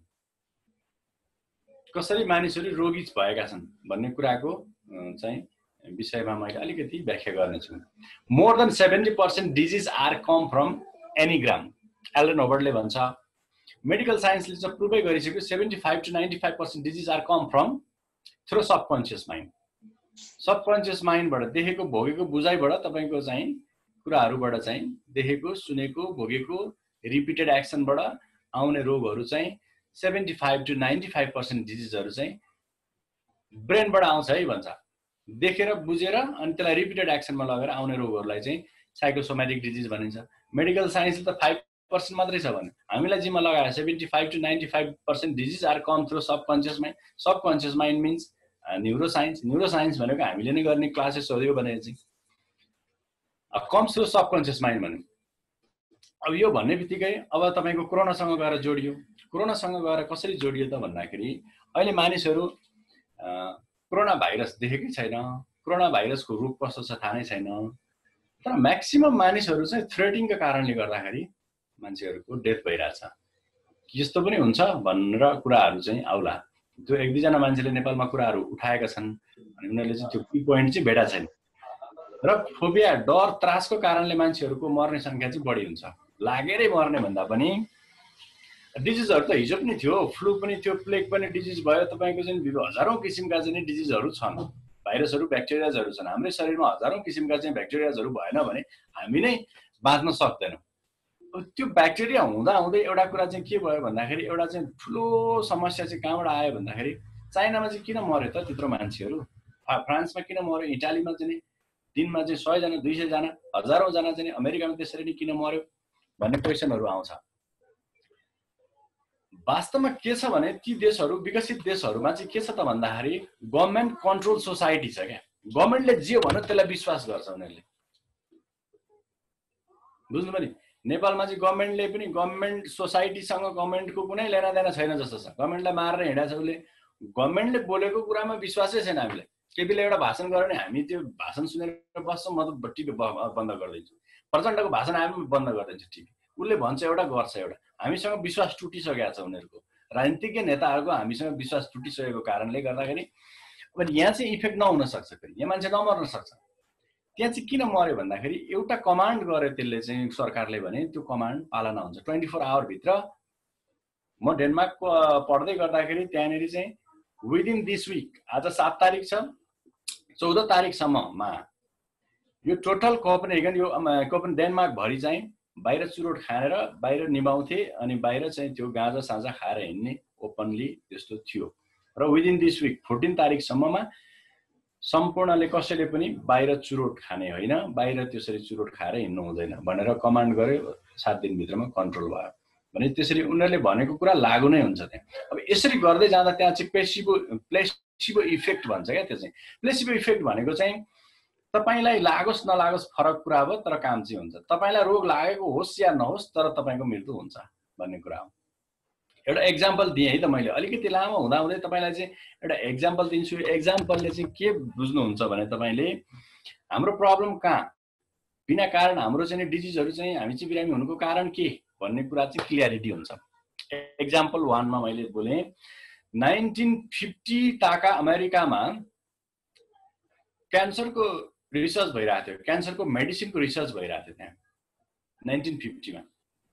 [SPEAKER 1] कसरी मानिसहरू रोगी भएका छन् भन्ने कुराको चाहिँ विषयमा मैले अलिकति व्याख्या गर्नेछु। More than seventy percent disease are come from engram. Alan होबर्टले भन्छ, मेडिकल साइन्सले चाहिँ प्रुभै गरिसक्यो seventy five to ninety five percent disease are come from through subconscious mind. Subconscious माइन्डबाट देखेको भोगेको बुझाइबाट तपाईँको चाहिँ कुराहरूबाट चाहिँ देखेको सुनेको भोगेको रिपिटेड एक्सनबाट आउने रोगहरू चाहिँ seventy five to ninety five percent डिजिजहरू चाहिँ ब्रेनबाट आउँछ है भन्छ। देखेर बुझेर अनि त्यसलाई रिपिटेड एक्सनमा लगेर आउने रोगहरूलाई चाहिँ साइकोसोम्याटिक डिजिज भनिन्छ। मेडिकल साइन्सले त फाइभ पर्सेन्ट मात्रै छ भने हामीलाई जिम्मा लगाएर seventy five to ninety five percent disease are come through subconscious mind. Subconscious mind means neuroscience. Neuroscience भनेको हामीले नै गर्ने क्लासेस हो यो भने चाहिँ कम्स थ्रु सबकन्सियस माइन्ड भन्यो। अब यो भन्ने बित्तिकै अब तपाईँको कोरोनासँग गएर जोडियो। कोरोनासँग गएर कसरी जोडियो त भन्दाखेरि अहिले मानिसहरू कोरोना भाइरस देखेकै छैन, कोरोना भाइरसको रूप कस्तो छ थाहा नै छैन, तर म्याक्सिमम मानिसहरू चाहिँ थ्रेटिङको कारणले गर्दाखेरि मान्छेहरूको डेथ भइरहेछ। यस्तो पनि हुन्छ भनेर कुराहरू चाहिँ आउला। त्यो एक दुईजना मान्छेले नेपालमा कुराहरू उठाएका छन् अनि उनीहरूले चाहिँ त्यो की पोइन्ट चाहिँ भेटा छैन। र फोबिया डर त्रासको कारणले मान्छेहरूको मर्ने सङ्ख्या चाहिँ बढी हुन्छ। लागेरै मर्ने भन्दा पनि डिजिजहरू त हिजो पनि थियो, फ्लू पनि थियो, प्लेग पनि डिजिज भयो। तपाईँको चाहिँ हजारौँ किसिमका चाहिँ डिजिजहरू छन्, भाइरसहरू ब्याक्टेरियाजहरू छन्। हाम्रै शरीरमा हजारौँ किसिमका चाहिँ ब्याक्टेरियाजहरू भएन भने हामी नै बाँच्न सक्दैनौँ। त्यो ब्याक्टेरिया हुँदा हुँदै एउटा कुरा चाहिँ के भयो भन्दाखेरि एउटा चाहिँ ठुलो समस्या चाहिँ कहाँबाट आयो भन्दाखेरि चाइनामा चाहिँ किन मर्यो त त्यत्रो मान्छेहरू, फ्रान्समा किन मर्यो, इटालीमा चाहिँ दिनमा चाहिँ सयजना दुई सयजना हजारौँजना चाहिँ अमेरिकामा त्यसरी नै किन मर्यो भन्ने क्वेसनहरू आउँछ। वास्तवमा के छ भने ती देशहरू विकसित देशहरूमा चाहिँ के छ त भन्दाखेरि गभर्मेन्ट कन्ट्रोल सोसाइटी छ क्या। गभर्मेन्टले जे भन्यो त्यसलाई विश्वास गर्छ उनीहरूले। बुझ्नुभयो नि? नेपालमा चाहिँ गभर्मेन्टले पनि गभर्मेन्ट सोसाइटीसँग गभर्मेन्टको कुनै लेनादेना छैन जस्तो छ। गभर्मेन्टलाई मारेर हिँडेको छ उसले। गभर्मेन्टले बोलेको कुरामा विश्वासै छैन हामीले। केही बेला एउटा भाषण गऱ्यो भने हामी त्यो भाषण सुनेर बस्छौँ, म त टिभी बन्द गरिदिन्छु। प्रचण्डको भाषण आयो भने बन्द गरिदिन्छु टिभी। उसले भन्छ एउटा गर्छ एउटा। हामीसँग विश्वास टुटिसकेको छ उनीहरूको। राजनीतिज्ञ नेताहरूको हामीसँग विश्वास टुटिसकेको कारणले गर्दाखेरि अब यहाँ चाहिँ इफेक्ट नहुन सक्छ, फेरि यहाँ मान्छे नमर्न सक्छ। त्यहाँ चाहिँ किन मर्यो भन्दाखेरि एउटा कमान्ड गर्यो त्यसले चाहिँ सरकारले भने त्यो कमान्ड पालना हुन्छ ट्वेन्टी फोर आवरभित्र। म डेनमार्कको पढ्दै गर्दाखेरि त्यहाँनिर चाहिँ विदिन दिस विक, आज सात तारिक छ, चौध तारिकसम्ममा यो टोटल कोपनहेगन यो कोपन डेनमार्क भरि चाहिँ बाहिर चुरोट खाएर बाहिर निभाउँथे अनि बाहिर चाहिँ त्यो गाँजा साँझा खाएर हिँड्ने ओपनली त्यस्तो थियो। र विदिन दिस विक फोर्टिन तारिकसम्ममा सम्पूर्णले कसैले पनि बाहिर चुरोट खाने होइन, बाहिर त्यसरी चुरोट खाएर हिँड्नु हुँदैन भनेर कमान्ड गर्यो। सात दिनभित्रमा कन्ट्रोल भयो भने त्यसरी उनीहरूले भनेको कुरा लागु नै हुन्छ त्यहाँ। अब यसरी गर्दै जाँदा त्यहाँ चाहिँ प्लेसिबो प्लेसिबो इफेक्ट भन्छ क्या। त्यो चाहिँ प्लेसिबो इफेक्ट भनेको चाहिँ तपाईलाई लागोस् नलागोस् फरक कुरा हो, तर काम चाहिँ हुन्छ। तपाईलाई रोग लागेको होस् या नहोस् तर तपाईको मृत्यु हुन्छ भन्ने कुरा हो। एउटा एक्जाम्पल दिएँ है त मैले, अलिकति लामो हुँदा हुँदै तपाईलाई चाहिँ एउटा एक्जाम्पल दिन्छु। एक्जाम्पलले चाहिँ के बुझ्नुहुन्छ भने तपाईले हाम्रो प्रब्लम कहाँ, बिना कारण हाम्रो चाहिँ डिजिजहरू चाहिँ हामी चाहिँ बिरामी हुनुको कारण के भन्ने कुरा चाहिँ क्लियरिटी हुन्छ। एक्जाम्पल वानमा मैले बोलेँ नाइन्टिन फिफ्टी ताका अमेरिकामा क्यान्सरको रिसर्च भइरहेको थियो, क्यान्सरको मेडिसिनको रिसर्च भइरहेको थियो त्यहाँ नाइन्टिन फिफ्टीमा।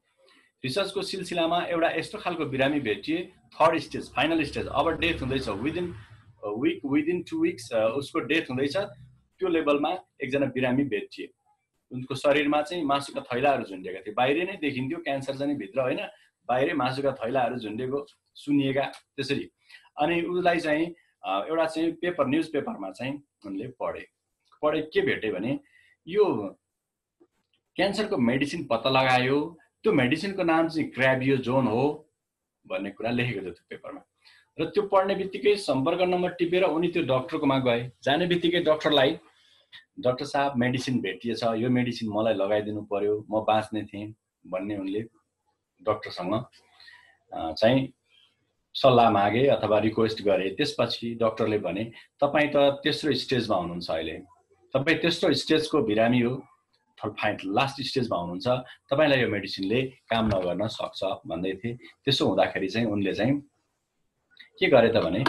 [SPEAKER 1] रिसर्चको सिलसिलामा एउटा यस्तो खालको बिरामी भेटिए, थर्ड स्टेज, फाइनल स्टेज, अब डेथ हुँदैछ, within week within two weeks उसको डेथ हुँदैछ, त्यो लेभलमा एकजना बिरामी भेटिए। उनको शरीरमा चाहिँ मासुका थैलाहरू झुन्डिएका थिए, बाहिरै नै देखिन्थ्यो, क्यान्सर चाहिँ भित्र होइन, बाहिरै मासुका थैलाहरू झुन्डिएको सुनिएका त्यसरी। अनि उसलाई चाहिँ एउटा चाहिँ पेपर, न्युज पेपरमा चाहिँ उनले पढे पढे के भेटे भने यो क्यान्सरको मेडिसिन पत्ता लगायो, त्यो मेडिसिनको नाम चाहिँ क्राबियोजोन हो भन्ने कुरा लेखेको थियो त्यो पेपरमा। र त्यो पढ्ने बित्तिकै सम्पर्क नम्बर टिपेर उनी त्यो डक्टरकोमा गए। जाने बित्तिकै डक्टरलाई, डाक्टर साहब मेडिसिन भेटिएछ, यो मेडिसिन मलाई लगाइदिनु पर्यो, म बाँच्ने थिएँ भन्ने उनले डक्टरसँग चाहिँ सल्लाह मागे अथवा रिक्वेस्ट गरे। त्यसपछि डक्टरले भने तपाईँ त तेस्रो स्टेजमा हुनुहुन्छ, अहिले तपाईँ तेस्रो स्टेजको बिरामी हो, लास्ट स्टेजमा हुनुहुन्छ, तपाईँलाई यो मेडिसिनले काम नगर्न सक्छ भन्दै थिए। त्यसो हुँदाखेरि चाहिँ उनले चाहिँ के गरे त भने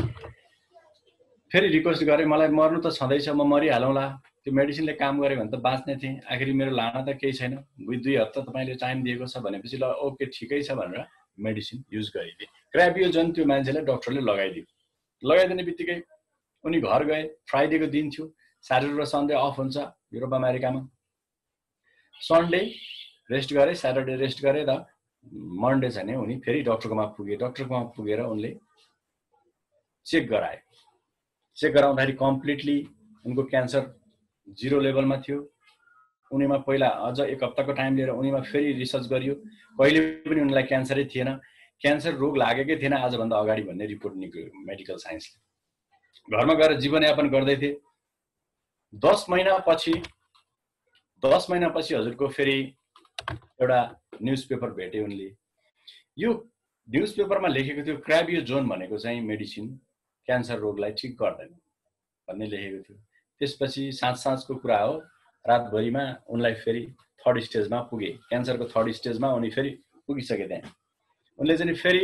[SPEAKER 1] फेरि रिक्वेस्ट गरे, मलाई मर्नु त छँदैछ, म मरिहालौँला, त्यो मेडिसिनले काम गरे भने त बाँच्ने थिएँ, आखिर मेरो लान त केही छैन, दुई हप्ता तपाईँले टाइम दिएको छ भनेपछि ल ओके ठिकै छ भनेर मेडिसिन युज गरिदिए। क्राबियोजोन त्यो मान्छेलाई डक्टरले लगाइदियो। लगाइदिने बित्तिकै उनी घर गए। फ्राइडेको दिन थियो, स्याटरडे र सन्डे अफ हुन्छ युरोप अमेरिकामा। सन्डे रेस्ट गरे, स्याटरडे रेस्ट गरे र मन्डे चाहिँ उनी फेरि डक्टरकोमा पुगे। डक्टरकोमा पुगेर उनले चेक गराए। चेक गराउँदाखेरि कम्प्लिटली उनको क्यान्सर जिरो लेभलमा थियो। उनीमा पहिला अझ एक हप्ताको टाइम लिएर उनीमा फेरि रिसर्च गरियो, कहिले पनि उनलाई क्यान्सरै थिएन, क्यान्सर रोग लागेकै थिएन आजभन्दा अगाडि भन्ने रिपोर्ट निक्ल्यो मेडिकल साइन्सले। घरमा गएर जीवनयापन गर्दै थिए। दस महिनापछि दस महिनापछि हजुरको फेरि एउटा न्युज पेपर भेटे उनले। यो न्युज पेपरमा लेखेको थियो क्राबियोजोन भनेको चाहिँ मेडिसिन क्यान्सर रोगलाई ठिक गर्दैन भन्ने लेखेको थियो। त्यसपछि साँझ साँझको कुरा हो, रातभरिमा उनलाई फेरि थर्ड स्टेजमा पुगे। क्यान्सरको थर्ड स्टेजमा उनी फेरि पुगिसके त्यहाँ। उनले चाहिँ फेरि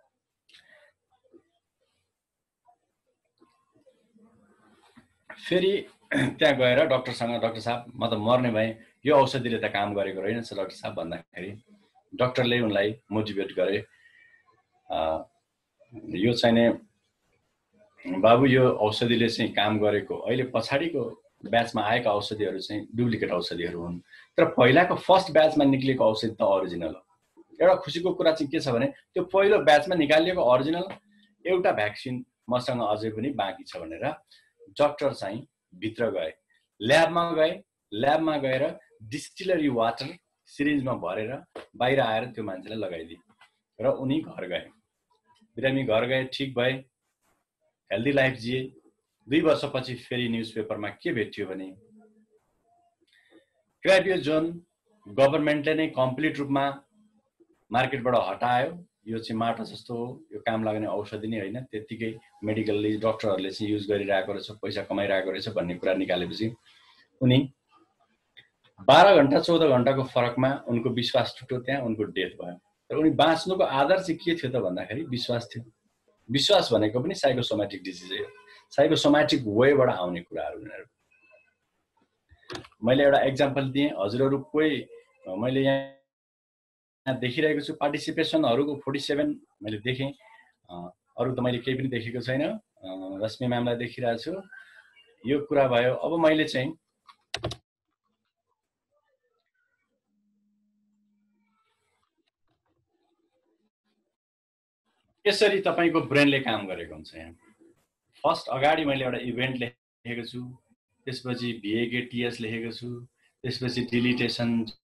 [SPEAKER 1] फेरि त्यहाँ गएर डक्टरसँग, डाक्टर साहब म त मर्ने भएँ, यो औषधिले त काम गरेको रहेनछ डाक्टर साहब भन्दाखेरि डक्टरले उनलाई मोटिभेट गरे, यो चाहिँ बाबु यो औषधिले चाहिँ काम गरेको, अहिले पछाडिको ब्याचमा आएका औषधिहरू चाहिँ डुप्लिकेट औषधिहरू हुन्, तर पहिलाको फर्स्ट ब्याचमा निक्लेको औषधि त अरिजिनल हो। एउटा खुसीको कुरा चाहिँ के छ भने त्यो पहिलो ब्याचमा निकालिएको अरिजिनल एउटा भ्याक्सिन मसँग अझै पनि बाँकी छ भनेर डक्टर चाहिँ भित्र गए, ल्याबमा गए। ल्याबमा गएर डिस्टिलरी वाटर सिरिन्जमा भरेर बाहिर आएर त्यो मान्छेलाई लगाइदिए र उनी घर गए। बिरामी घर गए, ठिक भए, हेल्दी लाइफ जिए। दुई वर्षपछि फेरि न्युज पेपरमा के भेटियो भने क्राबियोजोन गभर्मेन्टले नै कम्प्लिट रूपमा मार्केटबाट हटायो, यो चाहिँ माटो जस्तो हो, यो काम लाग्ने औषधि नै होइन, त्यतिकै मेडिकलले डक्टरहरूले चाहिँ युज गरिरहेको रहेछ, पैसा कमाइरहेको रहेछ भन्ने कुरा निकालेपछि उनी बाह्र घन्टा चौध घन्टाको फरकमा उनको विश्वास टुट्यो, त्यहाँ उनको डेथ भयो। र उनी बाँच्नुको आधार चाहिँ के थियो त भन्दाखेरि विश्वास थियो। विश्वास भनेको पनि साइकोसोमेटिक डिजिज हो, साइकोसोमेटिक वेबाट आउने कुराहरू उनीहरू। मैले एउटा एक्जाम्पल दिएँ, हजुरहरू कोही मैले यहाँ देखिरहेको छु पार्टिसिपेसनहरूको फोर्टी सेभेन मैले देखेँ, अरू त मैले केही पनि देखेको छैन। रश्मि म्यामलाई देखिरहेको छु। यो कुरा भयो। अब मैले चाहिँ यसरी तपाईको ब्रेनले काम गरेको हुन्छ। यहाँ फर्स्ट अगाडि मैले एउटा इभेन्ट लेखेको छु, त्यसपछि भिएकेटिएस लेखेको छु, त्यसपछि deletion,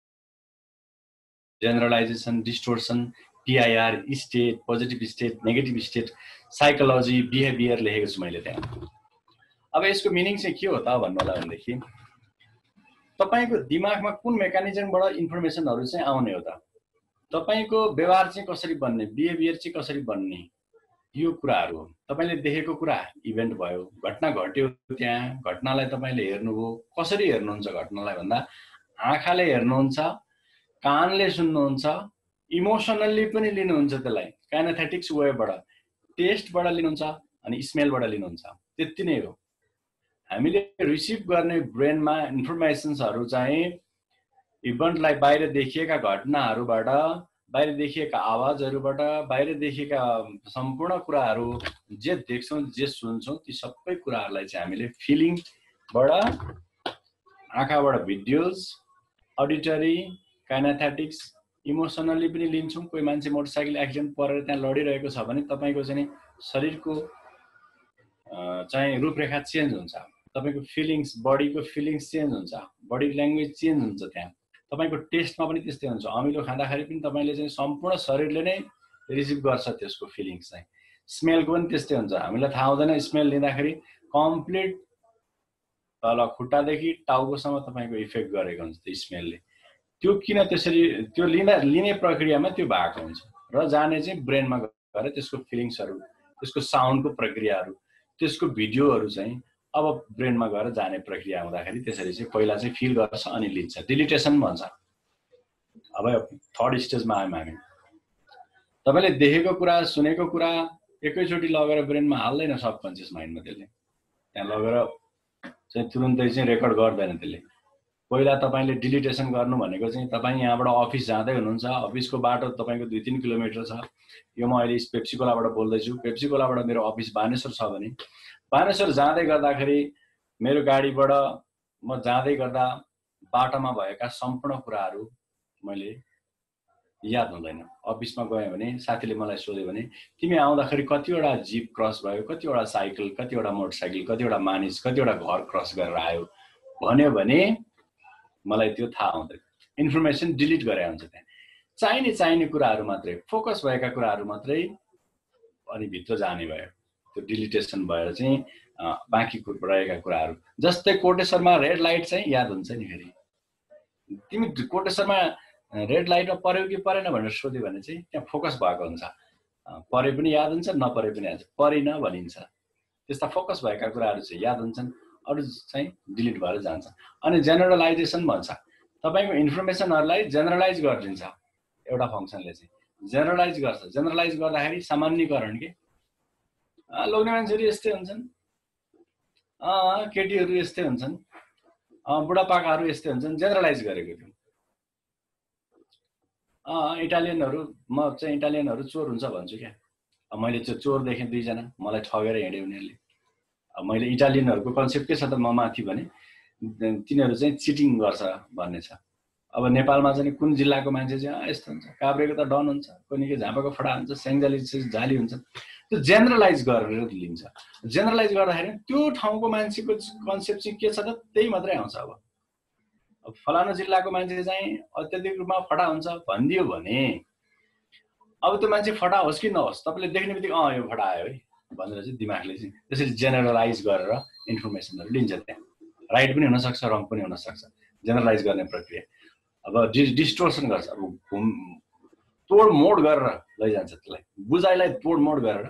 [SPEAKER 1] generalisation, distortion, PIR, state, positive state, negative state, psychology, behaviour लेखेको छु मैले त्यहाँ। अब यसको मिनिङ चाहिँ के हो त भन्नु होला भनेदेखि तपाईको दिमागमा कुन मेकानिजमबाट इन्फर्मेसनहरू चाहिँ आउने हो त, तपाईको व्यवहार चाहिँ कसरी बन्ने, बिहेभियर चाहिँ कसरी बन्ने, यो कुराहरू हो। तपाईले देखेको कुरा इभेन्ट भयो, घटना घट्यो, त्यहाँ घटनालाई तपाईले हेर्नुभयो, कसरी हेर्नुहुन्छ घटनालाई भन्दा आँखाले हेर्नुहुन्छ, कानले सुन्नुहुन्छ, इमोसनल्ली पनि लिनुहुन्छ, त्यसलाई काइनेथेटिक्स वेबाट, टेस्टबाट लिनुहुन्छ अनि स्मेलबाट लिनुहुन्छ। त्यति नै हो। हामीले रिसिभ गर्ने ब्रेनमा इन्फर्मेसन्सहरू चाहिँ इभेन्टलाई बाहिर देखिएका घटनाहरूबाट बाहिर देखिएका आवाजहरूबाट, बाहिर देखिएका सम्पूर्ण कुराहरू जे देख्छौँ जे सुन्छौँ ती सबै कुराहरूलाई चाहिँ हामीले फिलिङबाट, आँखाबाट भिडियोज, अडिटरी, काइनेथेटिक्स, इमोसनली पनि लिन्छौँ। कोही मान्छे मोटरसाइकल एक्सिडेन्ट परेर त्यहाँ लडिरहेको छ भने तपाईँको चाहिँ शरीरको चाहिँ रूपरेखा चेन्ज हुन्छ, तपाईँको फिलिङ्स, बडीको फिलिङ्स चेन्ज हुन्छ, बडी ल्याङ्ग्वेज चेन्ज हुन्छ। त्यहाँ तपाईँको टेस्टमा पनि त्यस्तै हुन्छ। अमिलो खाँदाखेरि पनि तपाईँले चाहिँ सम्पूर्ण शरीरले नै रिसिभ गर्छ त्यसको फिलिङ्स चाहिँ। स्मेलको पनि त्यस्तै हुन्छ। हामीलाई थाहा हुँदैन स्मेल लिँदाखेरि कम्प्लिट तल खुट्टादेखि टाउकोसम्म तपाईँको इफेक्ट गरेको हुन्छ त्यो स्मेलले। त्यो किन त्यसरी त्यो लिँदा लिने प्रक्रियामा त्यो भएको हुन्छ र जाने चाहिँ ब्रेनमा गएर त्यसको फिलिङ्सहरू, त्यसको साउन्डको प्रक्रियाहरू, त्यसको भिडियोहरू चाहिँ अब ब्रेनमा गएर जाने प्रक्रिया हुँदाखेरि त्यसरी चाहिँ पहिला चाहिँ फिल गर्छ अनि लिन्छ। डिलिटेसन भन्छ। अब थर्ड स्टेजमा आयौँ हामी। तपाईँले देखेको कुरा, सुनेको कुरा एकैचोटि लगेर ब्रेनमा हाल्दैन सबकन्सियस माइन्डमा। त्यसले त्यहाँ लगेर चाहिँ तुरुन्तै चाहिँ रेकर्ड गर्दैन त्यसले। पहिला तपाईँले डिलिटेसन गर्नु भनेको चाहिँ तपाईँ यहाँबाट अफिस जाँदै हुनुहुन्छ, अफिसको बाटो तपाईँको दुई तिन किलोमिटर छ। यो म अहिले पेप्सी कोलाबाट बोल्दैछु। पेप्सी कोलाबाट मेरो अफिस बानेश्वर छ भने बानेश्वर जाँदै गर्दाखेरि मेरो गाडीबाट म जाँदै गर्दा बाटोमा भएका सम्पूर्ण कुराहरू मैले याद हुँदैन। अफिसमा गएँ भने साथीले मलाई सोध्यो भने तिमी आउँदाखेरि कतिवटा जिप क्रस भयो, कतिवटा साइकल, कतिवटा मोटरसाइकल, कतिवटा मानिस, कतिवटा घर क्रस गरेर आयो भन्यो भने मलाई त्यो थाहा हुँदैन। इन्फर्मेसन डिलिट गरे हुन्छ। त्यहाँ चाहिने चाहिने कुराहरू मात्रै, फोकस भएका कुराहरू मात्रै अनि भित्र जाने भयो। त्यो डिलिटेसन भएर चाहिँ बाँकी रहेका कुराहरू, जस्तै कोटेश्वरमा रेड लाइट चाहिँ याद हुन्छ नि। फेरि तिमी कोटेश्वरमा रेड लाइटमा पर्यो कि परेन भनेर सोध्यो भने चाहिँ त्यहाँ फोकस भएको हुन्छ। परे पनि याद हुन्छ, नपरे पनि याद हुन्छ, परिन भनिन्छ। त्यस्ता फोकस भएका कुराहरू चाहिँ याद हुन्छन्, अरू चाहिँ डिलिट भएर जान्छ। अनि जेनरलाइजेसन भन्छ। तपाईँको इन्फर्मेसनहरूलाई जेनरलाइज गरिदिन्छ एउटा फङ्सनले चाहिँ, जेनरलाइज गर्छ। जेनरलाइज गर्दाखेरि सामान्यकरण के, लोग्ने मान्छेहरू यस्तै हुन्छन्, केटीहरू यस्तै हुन्छन्, बुढापाकाहरू यस्तै हुन्छन्, जेनरलाइज गरेको थियो। इटालियनहरू, म चाहिँ इटालियनहरू चोर हुन्छ भन्छु क्या। मैले चाहिँ चोर देखेँ दुईजना, मलाई ठगेर हिँडे उनीहरूले। मैले इटालियनहरूको कन्सेप्ट के छ त म माथि भने तिनीहरू चाहिँ चिटिङ गर्छ भन्ने छ। अब नेपालमा चाहिँ कुन जिल्लाको मान्छे चाहिँ यस्तो हुन्छ, काभ्रेको त डन हुन्छ, कोनी के झापाको फडा हुन्छ, स्याङ्जाली चाहिँ जाली हुन्छ। त्यो जेनरलाइज गरेर लिन्छ। जेनरलाइज गर्दाखेरि त्यो ठाउँको मान्छेको कन्सेप्ट चाहिँ के छ त त्यही मात्रै आउँछ। अब अब फलानु जिल्लाको मान्छे चाहिँ अत्याधिक रूपमा फटा हुन्छ भनिदियो भने अब त्यो मान्छे फटा होस् कि नहोस्, तपाईँले देख्ने बित्तिकै अँ यो फटा आयो है भनेर चाहिँ दिमागले चाहिँ त्यसरी जेनरलाइज गरेर इन्फर्मेसनहरू लिन्छ। त्यहाँ राइट पनि हुनसक्छ, रङ पनि हुनसक्छ। जेनरलाइज गर्ने प्रक्रिया। अब डि डिस्टोर्सन गर्छ। अब घुम तोड मोड गरेर लैजान्छ त्यसलाई, बुझाइलाई तोड मोड गरेर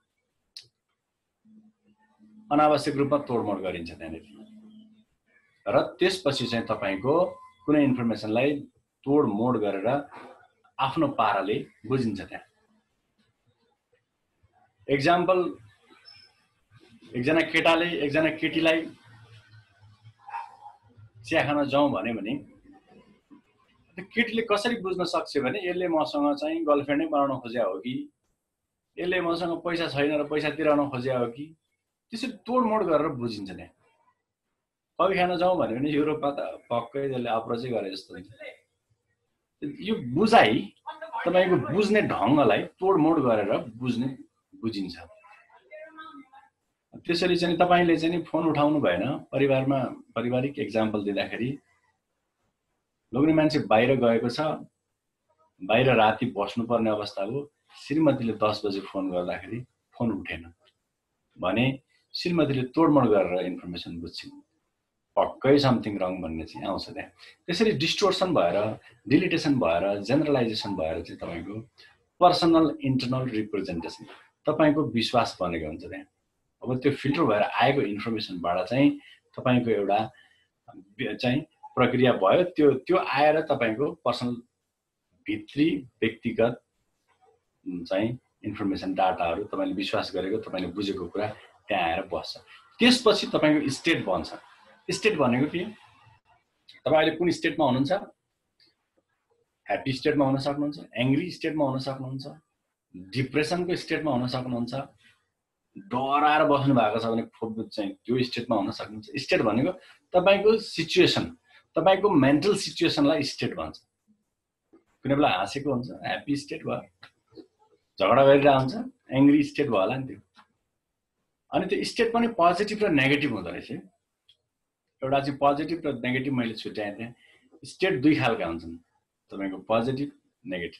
[SPEAKER 1] अनावश्यक रूपमा तोडमोड गरिन्छ त्यहाँनिर। र त्यसपछि चाहिँ तपाईँको कुनै इन्फर्मेसनलाई तोडमोड गरेर आफ्नो पाराले बुझिन्छ त्यहाँ। एक्जाम्पल, एकजना केटाले एकजना केटीलाई चिया खान जाउँ भन्यो भने केटीले कसरी बुझ्न सक्छ भने यसले मसँग चाहिँ गर्लफ्रेन्डै बनाउन खोज्या हो कि, यसले मसँग पैसा छैन र पैसा तिराउन खोज्या हो कि, त्यसरी तोडमोड गरेर बुझिन्छ त्यहाँ। कफी खान जाउँ भन्यो भने युरोपमा त पक्कै त्यसले अप्रोचै गरे जस्तो हुन्छ। यो बुझाइ तपाईँको बुझ्ने ढङ्गलाई तोडमोड गरेर बुझ्ने बुझिन्छ। त्यसरी चाहिँ तपाईँले चाहिँ फोन उठाउनु भएन परिवारमा। पारिवारिक एक्जाम्पल दिँदाखेरि लोग्ने मान्छे बाहिर गएको छ, बाहिर राति बस्नुपर्ने अवस्था हो, श्रीमतीले दस बजे फोन गर्दाखेरि फोन उठेन भने श्रीमतीले तोडमोड गरेर इन्फर्मेसन बुझ्छिन्, पक्कै समथिङ रङ भन्ने चाहिँ आउँछ त्यहाँ। त्यसरी डिस्टोर्सन भएर, डिलिटेसन भएर, जेनरलाइजेसन भएर चाहिँ तपाईँको पर्सनल इन्टरनल रिप्रेजेन्टेसन, तपाईँको विश्वास बनेको हुन्छ त्यहाँ। अब त्यो फिल्टर भएर आएको इन्फर्मेसनबाट चाहिँ तपाईँको एउटा चाहिँ प्रक्रिया भयो। त्यो त्यो आएर तपाईँको पर्सनल भित्री व्यक्तिगत चाहिँ इन्फर्मेसन डाटाहरू तपाईँले विश्वास गरेको, तपाईँले बुझेको कुरा त्यहाँ आएर बस्छ। त्यसपछि तपाईँको स्टेट बन्छ। स्टेट भनेको के? तपाईँ अहिले कुन स्टेटमा हुनुहुन्छ? ह्याप्पी स्टेटमा हुन सक्नुहुन्छ, एङ्ग्री स्टेटमा हुन सक्नुहुन्छ, डिप्रेसनको स्टेटमा हुन सक्नुहुन्छ, डराएर बस्नु भएको छ भने चाहिँ त्यो स्टेटमा हुन सक्नुहुन्छ। स्टेट भनेको तपाईको सिचुएसन, तपाईको मेन्टल सिचुएसनलाई स्टेट भन्छ। कुनै बेला हाँसेको हुन्छ, ह्याप्पी स्टेट भयो, झगडा गरिरहेको हुन्छ, एङ्ग्री स्टेट भयो होला नि त्यो। अनि त्यो स्टेट पनि पोजिटिभ र नेगेटिभ हुँदो रहेछ। एउटा चाहिँ पोजिटिभ र नेगेटिभ मैले छुट्याएँ त्यहाँ। स्टेट दुई खालका हुन्छन् तपाईको, पोजिटिभ नेगेटिभ।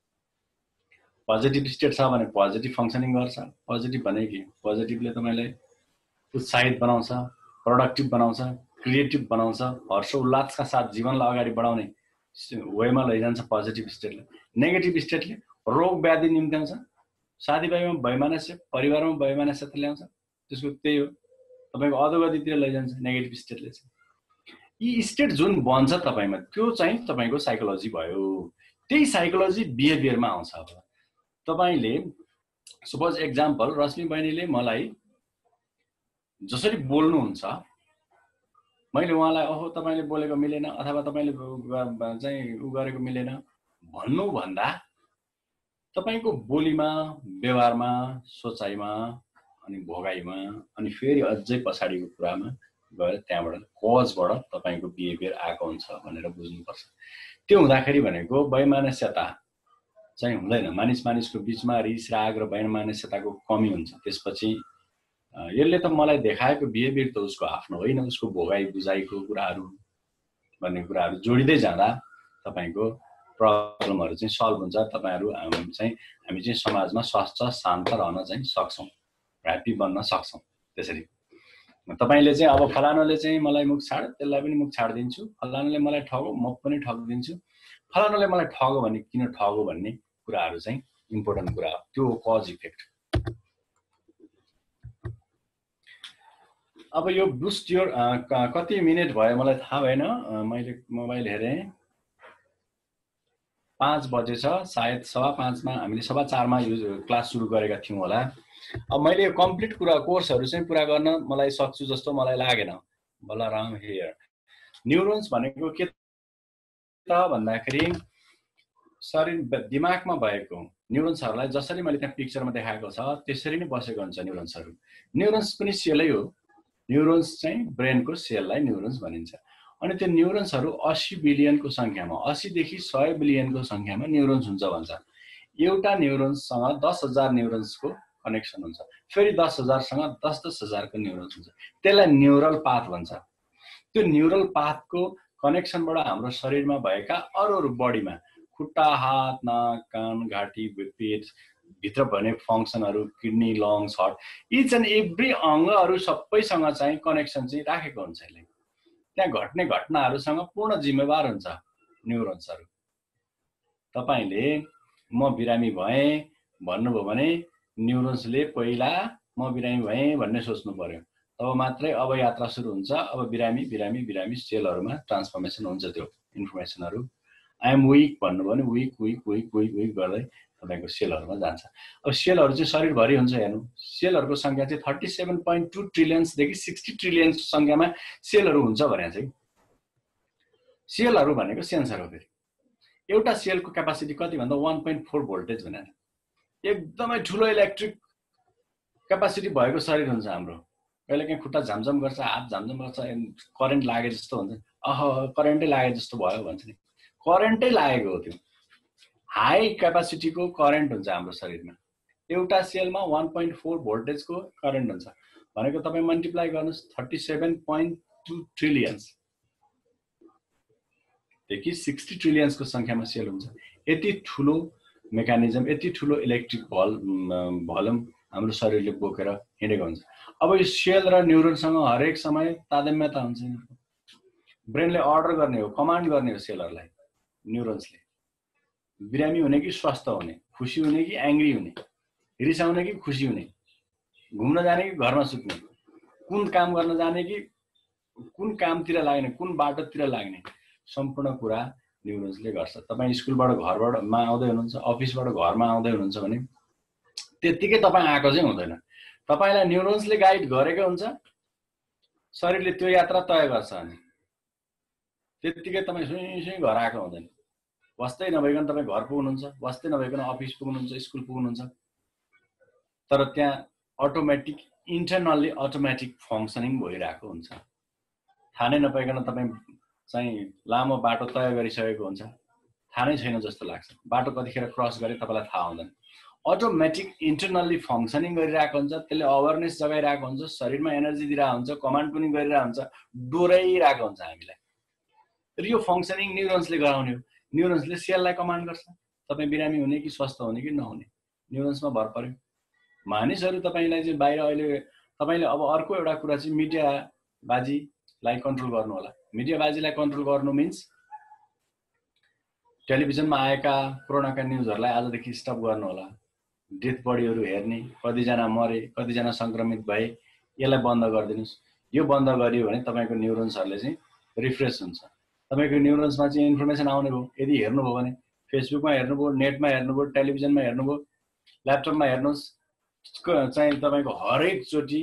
[SPEAKER 1] पोजिटिभ स्टेट छ भने पोजिटिभ फङ्सनिङ गर्छ। पोजिटिभ भनेको के? पोजिटिभले तपाईँलाई उत्साहित बनाउँछ, प्रोडक्टिभ बनाउँछ, क्रिएटिभ बनाउँछ, हर्ष उल्लासका साथ जीवनलाई अगाडि बढाउने वेमा लैजान्छ पोजिटिभ स्टेटले। नेगेटिभ स्टेटले रोग व्याधि निम्त्याउँछ, साथीभाइमा वैमनस्य, परिवारमा वैमनस्यता ल्याउँछ। त्यसको त्यही हो, तपाईँको अधोगतितिर लैजान्छ नेगेटिभ स्टेटले चाहिँ। यी स्टेट जुन बन्छ तपाईँमा, त्यो चाहिँ तपाईँको साइकोलोजी भयो। त्यही साइकोलोजी बिहेभियरमा आउँछ। अब तपाईँले सपोज एक्जाम्पल, रश्मि बहिनीले मलाई जसरी बोल्नुहुन्छ, मैले उहाँलाई ओहो तपाईँले बोलेको मिलेन अथवा तपाईँले चाहिँ उ गरेको मिलेन भन्नुभन्दा तपाईँको बोलीमा, व्यवहारमा, सोचाइमा, अनि भोगाइमा, अनि फेरि अझै पछाडिको कुरामा गएर त्यहाँबाट कजबाट तपाईँको बिहेभियर आएको हुन्छ भनेर बुझ्नुपर्छ। त्यो हुँदाखेरि भनेको वैमनस्यता चाहिँ हुँदैन। मानिस मानिसको बिचमा रिस राग र वैमनस्यताको कमी हुन्छ। त्यसपछि यसले त मलाई देखाएको बिहेभियर त उसको आफ्नो होइन, उसको भोगाई बुझाइको कुराहरू भन्ने कुराहरू जोडिँदै जाँदा तपाईँको प्रब्लमहरू चाहिँ सल्भ हुन्छ। तपाईँहरू चाहिँ हामी चाहिँ समाजमा स्वस्थ शान्त रहन चाहिँ सक्छौँ, ह्याप्पी बन्न सक्छौँ। त्यसरी तपाईँले चाहिँ अब फलानाले चाहिँ मलाई मुख छाड, त्यसलाई पनि मुख छाडिदिन्छु, फलानाले मलाई ठगो, म पनि ठगिदिन्छु, फलानाले मलाई ठगो भने किन ठगो भन्ने कुराहरू चाहिँ इम्पोर्टेन्ट कुरा हो। त्यो कज इफेक्ट। अब यो बुस्ट योर कति मिनट भयो मलाई थाहा भएन, मैले मोबाइल हेरेँ, पाँच बजे छ सायद। सवा पाँचमा हामीले सवा चारमा यो क्लास सुरु गरेका थियौँ होला। अब मैले यो कम्प्लिट कुरा कोर्सहरू चाहिँ पुरा गर्न मलाई सक्छु जस्तो मलाई लागेन। बलराम हियर। न्युरोन्स भनेको के त भन्दाखेरि शरीर दिमागमा भएको न्युरोन्सहरूलाई जसरी मैले त्यहाँ पिक्चरमा देखाएको छ त्यसरी नै बसेको हुन्छ न्युरोन्सहरू। न्युरोन्स पनि सेलै हो। न्युरोन्स चाहिँ ब्रेनको सेललाई न्युरोन्स भनिन्छ। अनि त्यो न्युरोन्सहरू अस्सी बिलियनको सङ्ख्यामा, अस्सीदेखि सय बिलियनको सङ्ख्यामा न्युरोन्स हुन्छ भन्छ। एउटा न्युरोन्ससँग दस हजार न्युरोन्सको कनेक्सन हुन्छ, फेरि दस हजारसँग दस दस हजारको न्युरोन्स हुन्छ। त्यसलाई न्युरल पाथ भन्छ। त्यो न्युरल पाथको कनेक्सनबाट हाम्रो शरीरमा भएका अरू अरू बडीमा खुट्टा, हात, नाक, कान, घाँटी, पेट भित्र भने फङ्सनहरू, kidney, lungs, heart, each and every अङ्गहरू सबैसँग चाहिँ कनेक्सन चाहिँ राखेको हुन्छ। यसले त्यहाँ घट्ने घटनाहरूसँग पूर्ण जिम्मेवार हुन्छ न्युरोन्सहरू। तपाईँले म बिरामी भएँ भन्नुभयो भने न्युरोन्सले पहिला म बिरामी भएँ भन्ने सोच्नु पर्यो, तब मात्रै अब यात्रा सुरु हुन्छ। अब बिरामी बिरामी बिरामी सेलहरूमा ट्रान्सफर्मेसन हुन्छ। त्यो इन्फर्मेसनहरू आइएम विक भन्नुभयो भने weak weak weak weak weak गर्दै तपाईँको सेलहरूमा जान्छ। अब सेलहरू चाहिँ शरीरभरि हुन्छ। हेर्नु, सेलहरूको सङ्ख्या चाहिँ थर्टी सेभेन पोइन्ट टू ट्रिलियन्सदेखि सिक्सटी ट्रिलियन सङ्ख्यामा सेलहरू हुन्छ भने चाहिँ सेलहरू भनेको सेन्सर हो। फेरि एउटा सेलको क्यापासिटी कति भन्दा वान पोइन्ट फोर भोल्टेज भनेर एकदमै ठुलो इलेक्ट्रिक क्यापासिटी भएको शरीर हुन्छ हाम्रो। कहिले काहीँ खुट्टा झमझम गर्छ, हात झमझम गर्छ, करेन्ट लागे जस्तो हुन्छ, अह करेन्टै लागे जस्तो भयो भन्छ नि। करेन्टै लागेको हो त्यो। हाई क्यापासिटीको करेन्ट हुन्छ हाम्रो शरीरमा। एउटा सेलमा वान पोइन्ट फोर भोल्टेजको करेन्ट हुन्छ भनेको तपाईँ मल्टिप्लाई गर्नुहोस्, thirty seven point two trillions देखि सिक्सटी ट्रिलियन्सको सङ्ख्यामा सेल हुन्छ। यति ठुलो मेकानिजम, यति ठुलो इलेक्ट्रिक भल भल्युम हाम्रो शरीरले बोकेर हिँडेको हुन्छ। अब यो सेल र न्युरोनसँग हरेक समय तादात्म्यता हुन्छ। ब्रेनले अर्डर गर्ने हो, कमान्ड गर्ने हो सेलहरूलाई। न्युरोन्सले बिरामी हुने कि स्वस्थ हुने, खुसी हुने कि एङ्ग्री हुने, रिसाउने कि खुसी हुने, घुम्न जाने कि घरमा सुत्ने, कुन काम गर्न जाने कि कुन कामतिर लाग्ने, कुन बाटोतिर लाग्ने, सम्पूर्ण कुरा न्युरोन्सले गर्छ। तपाईँ स्कुलबाट घरबाट मा आउँदै हुनुहुन्छ, अफिसबाट घरमा आउँदै हुनुहुन्छ भने त्यत्तिकै तपाईँ आएको चाहिँ हुँदैन। तपाईँलाई न्युरोन्सले गाइड गरेको हुन्छ, शरीरले त्यो यात्रा तय गर्छ। अनि त्यत्तिकै तपाईँ सुई सुई घर आएको हुँदैन। वास्तै नभइकन तपाईँ घर पुग्नुहुन्छ, वास्तै नभइकन अफिस पुग्नुहुन्छ, स्कुल पुग्नुहुन्छ, तर त्यहाँ अटोमेटिक इन्टरनल्ली अटोमेटिक फङ्सनिङ भइरहेको हुन्छ। थाहा नै नपाइकन तपाईँ चाहिँ लामो बाटो तय गरिसकेको हुन्छ, थाहा नै छैन जस्तो लाग्छ। बाटो कतिखेर क्रस गरे तपाईँलाई थाहा हुँदैन। अटोमेटिक इन्टरनल्ली फङ्सनिङ गरिरहेको हुन्छ, त्यसले अवेरनेस जगाइरहेको हुन्छ, शरीरमा एनर्जी दिइरहेको हुन्छ, कमान्ड पनि गरिरहेको हुन्छ, डोराइरहेको हुन्छ हामीलाई। र यो फङ्सनिङ न्युरोन्सले गराउने हो। न्युरोन्सले सेललाई कमान्ड गर्छ, तपाईँ बिरामी हुने कि स्वस्थ हुने कि नहुने, न्युरोन्समा भर पर्यो। मानिसहरू तपाईँलाई चाहिँ बाहिर अहिले तपाईँले अब अर्को एउटा कुरा चाहिँ मिडियाबाजीलाई कन्ट्रोल गर्नु होला। मिडियाबाजीलाई कन्ट्रोल गर्नु मिन्स टेलिभिजनमा आएका कोरोनाका न्युजहरूलाई आजदेखि स्टप गर्नु होला। डेथ बडीहरू हेर्ने, कतिजना मरे, कतिजना सङ्क्रमित भए, यसलाई बन्द गरिदिनुहोस्। यो बन्द गरियो भने तपाईँको न्युरोन्सहरूले चाहिँ रिफ्रेस हुन्छ। तपाईँको न्युरोन्समा चाहिँ इन्फर्मेसन आउने भयो। यदि हेर्नुभयो भने फेसबुकमा हेर्नुभयो, नेटमा हेर्नुभयो, टेलिभिजनमा हेर्नुभयो, ल्यापटपमा हेर्नुहोस्, चाहिँ तपाईँको हरेकचोटि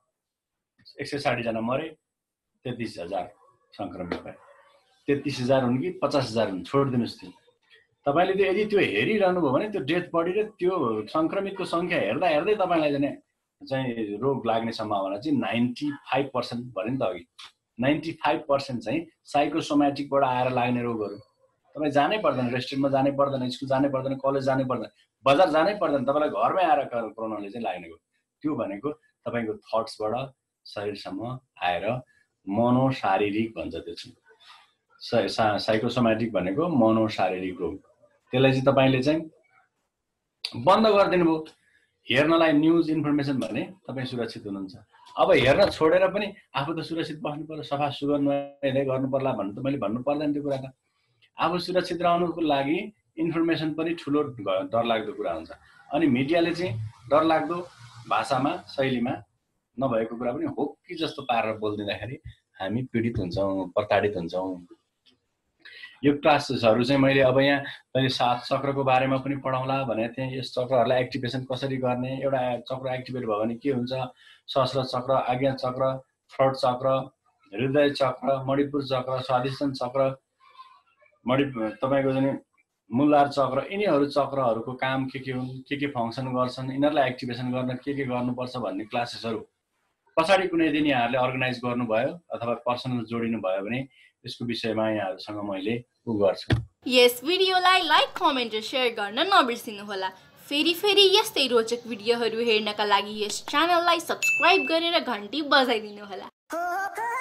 [SPEAKER 1] एक सय साठीजना मरे, तेत्तिस हजार सङ्क्रमित भए। तेत्तिस हजार हुन् कि पचास हजार हुन्, छोडिदिनुहोस् त्यो। तपाईँले त्यो यदि त्यो हेरिरहनु भयो भने त्यो डेथ बडी र त्यो सङ्क्रमितको सङ्ख्या हेर्दा हेर्दै तपाईँलाई चाहिँ चाहिँ रोग लाग्ने सम्भावना चाहिँ नाइन्टी फाइभ पर्सेन्ट भन्यो नि त अघि। नाइन्टी फाइभ पर्सेन्ट चाहिँ साइकोसोमेटिकबाट आएर लाग्ने रोगहरू। तपाईँ जानै पर्दैन, रेस्टुरेन्टमा जानै पर्दैन, स्कुल जानै पर्दैन, कलेज जानै पर्दैन, बजार जानै पर्दैन, तपाईँलाई घरमै आएर कोरोनाले चाहिँ लाग्ने हो। त्यो भनेको तपाईँको थट्सबाट शरीरसम्म आएर मनोशारीरिक भन्छ त्यो चाहिँ। सा साइकोसोमेटिक भनेको मनोशारीरिक रोग। त्यसलाई चाहिँ तपाईँले चाहिँ बन्द गरिदिनु भयो। हेर्नलाई न्युज इन्फर्मेसन भने तपाईँ सुरक्षित हुनुहुन्छ। अब हेर्न छोडेर पनि आफू त सुरक्षित बस्नु पर्यो, सफा सुग्घर नुहाइधुवाइ गर्नु पर्ला भन्नु त मैले भन्नु पर्दैन त्यो कुरा त। आफू सुरक्षित रहनुको लागि इन्फर्मेसन पनि ठुलो डरलाग्दो कुरा हुन्छ। अनि मिडियाले चाहिँ डरलाग्दो भाषामा, शैलीमा नभएको कुरा पनि हो कि जस्तो पारेर बोलिदिँदाखेरि हामी पीडित हुन्छौँ, प्रताडित हुन्छौँ। यो क्लासेसहरू चाहिँ मैले अब यहाँ मैले सात चक्रको बारेमा पनि पढाउँला भनेको थिएँ। यस चक्रहरूलाई एक्टिभेसन कसरी गर्ने, एउटा चक्र एक्टिभेट भयो भने के हुन्छ, सहस्र चक्र, आज्ञा चक्र, थ्रोट चक्र, हृदय चक्र, मणिपुर चक्र, स्वादिष्ठान चक्र, मणि तपाईँको चाहिँ मूलाधार चक्र, यिनीहरू चक्रहरूको काम के के हुन्, के के फङ्सन गर्छन्, यिनीहरूलाई एक्टिभेसन गर्न के के गर्नुपर्छ भन्ने क्लासेसहरू पछाडि कुनै दिन यहाँहरूले अर्गनाइज गर्नुभयो अथवा पर्सनल जोडिनु भयो भने यसको विषयमा यहाँहरूसँग मैले उ गर्छु।
[SPEAKER 3] यस भिडियोलाई लाइक, कमेन्ट र सेयर गर्न नबिर्सिनुहोला। फेरि फेरि यस्तै रोचक भिडियोहरू हेर्नका लागि यस च्यानललाई सब्स्क्राइब गरेर घन्टी बजाइदिनुहोला।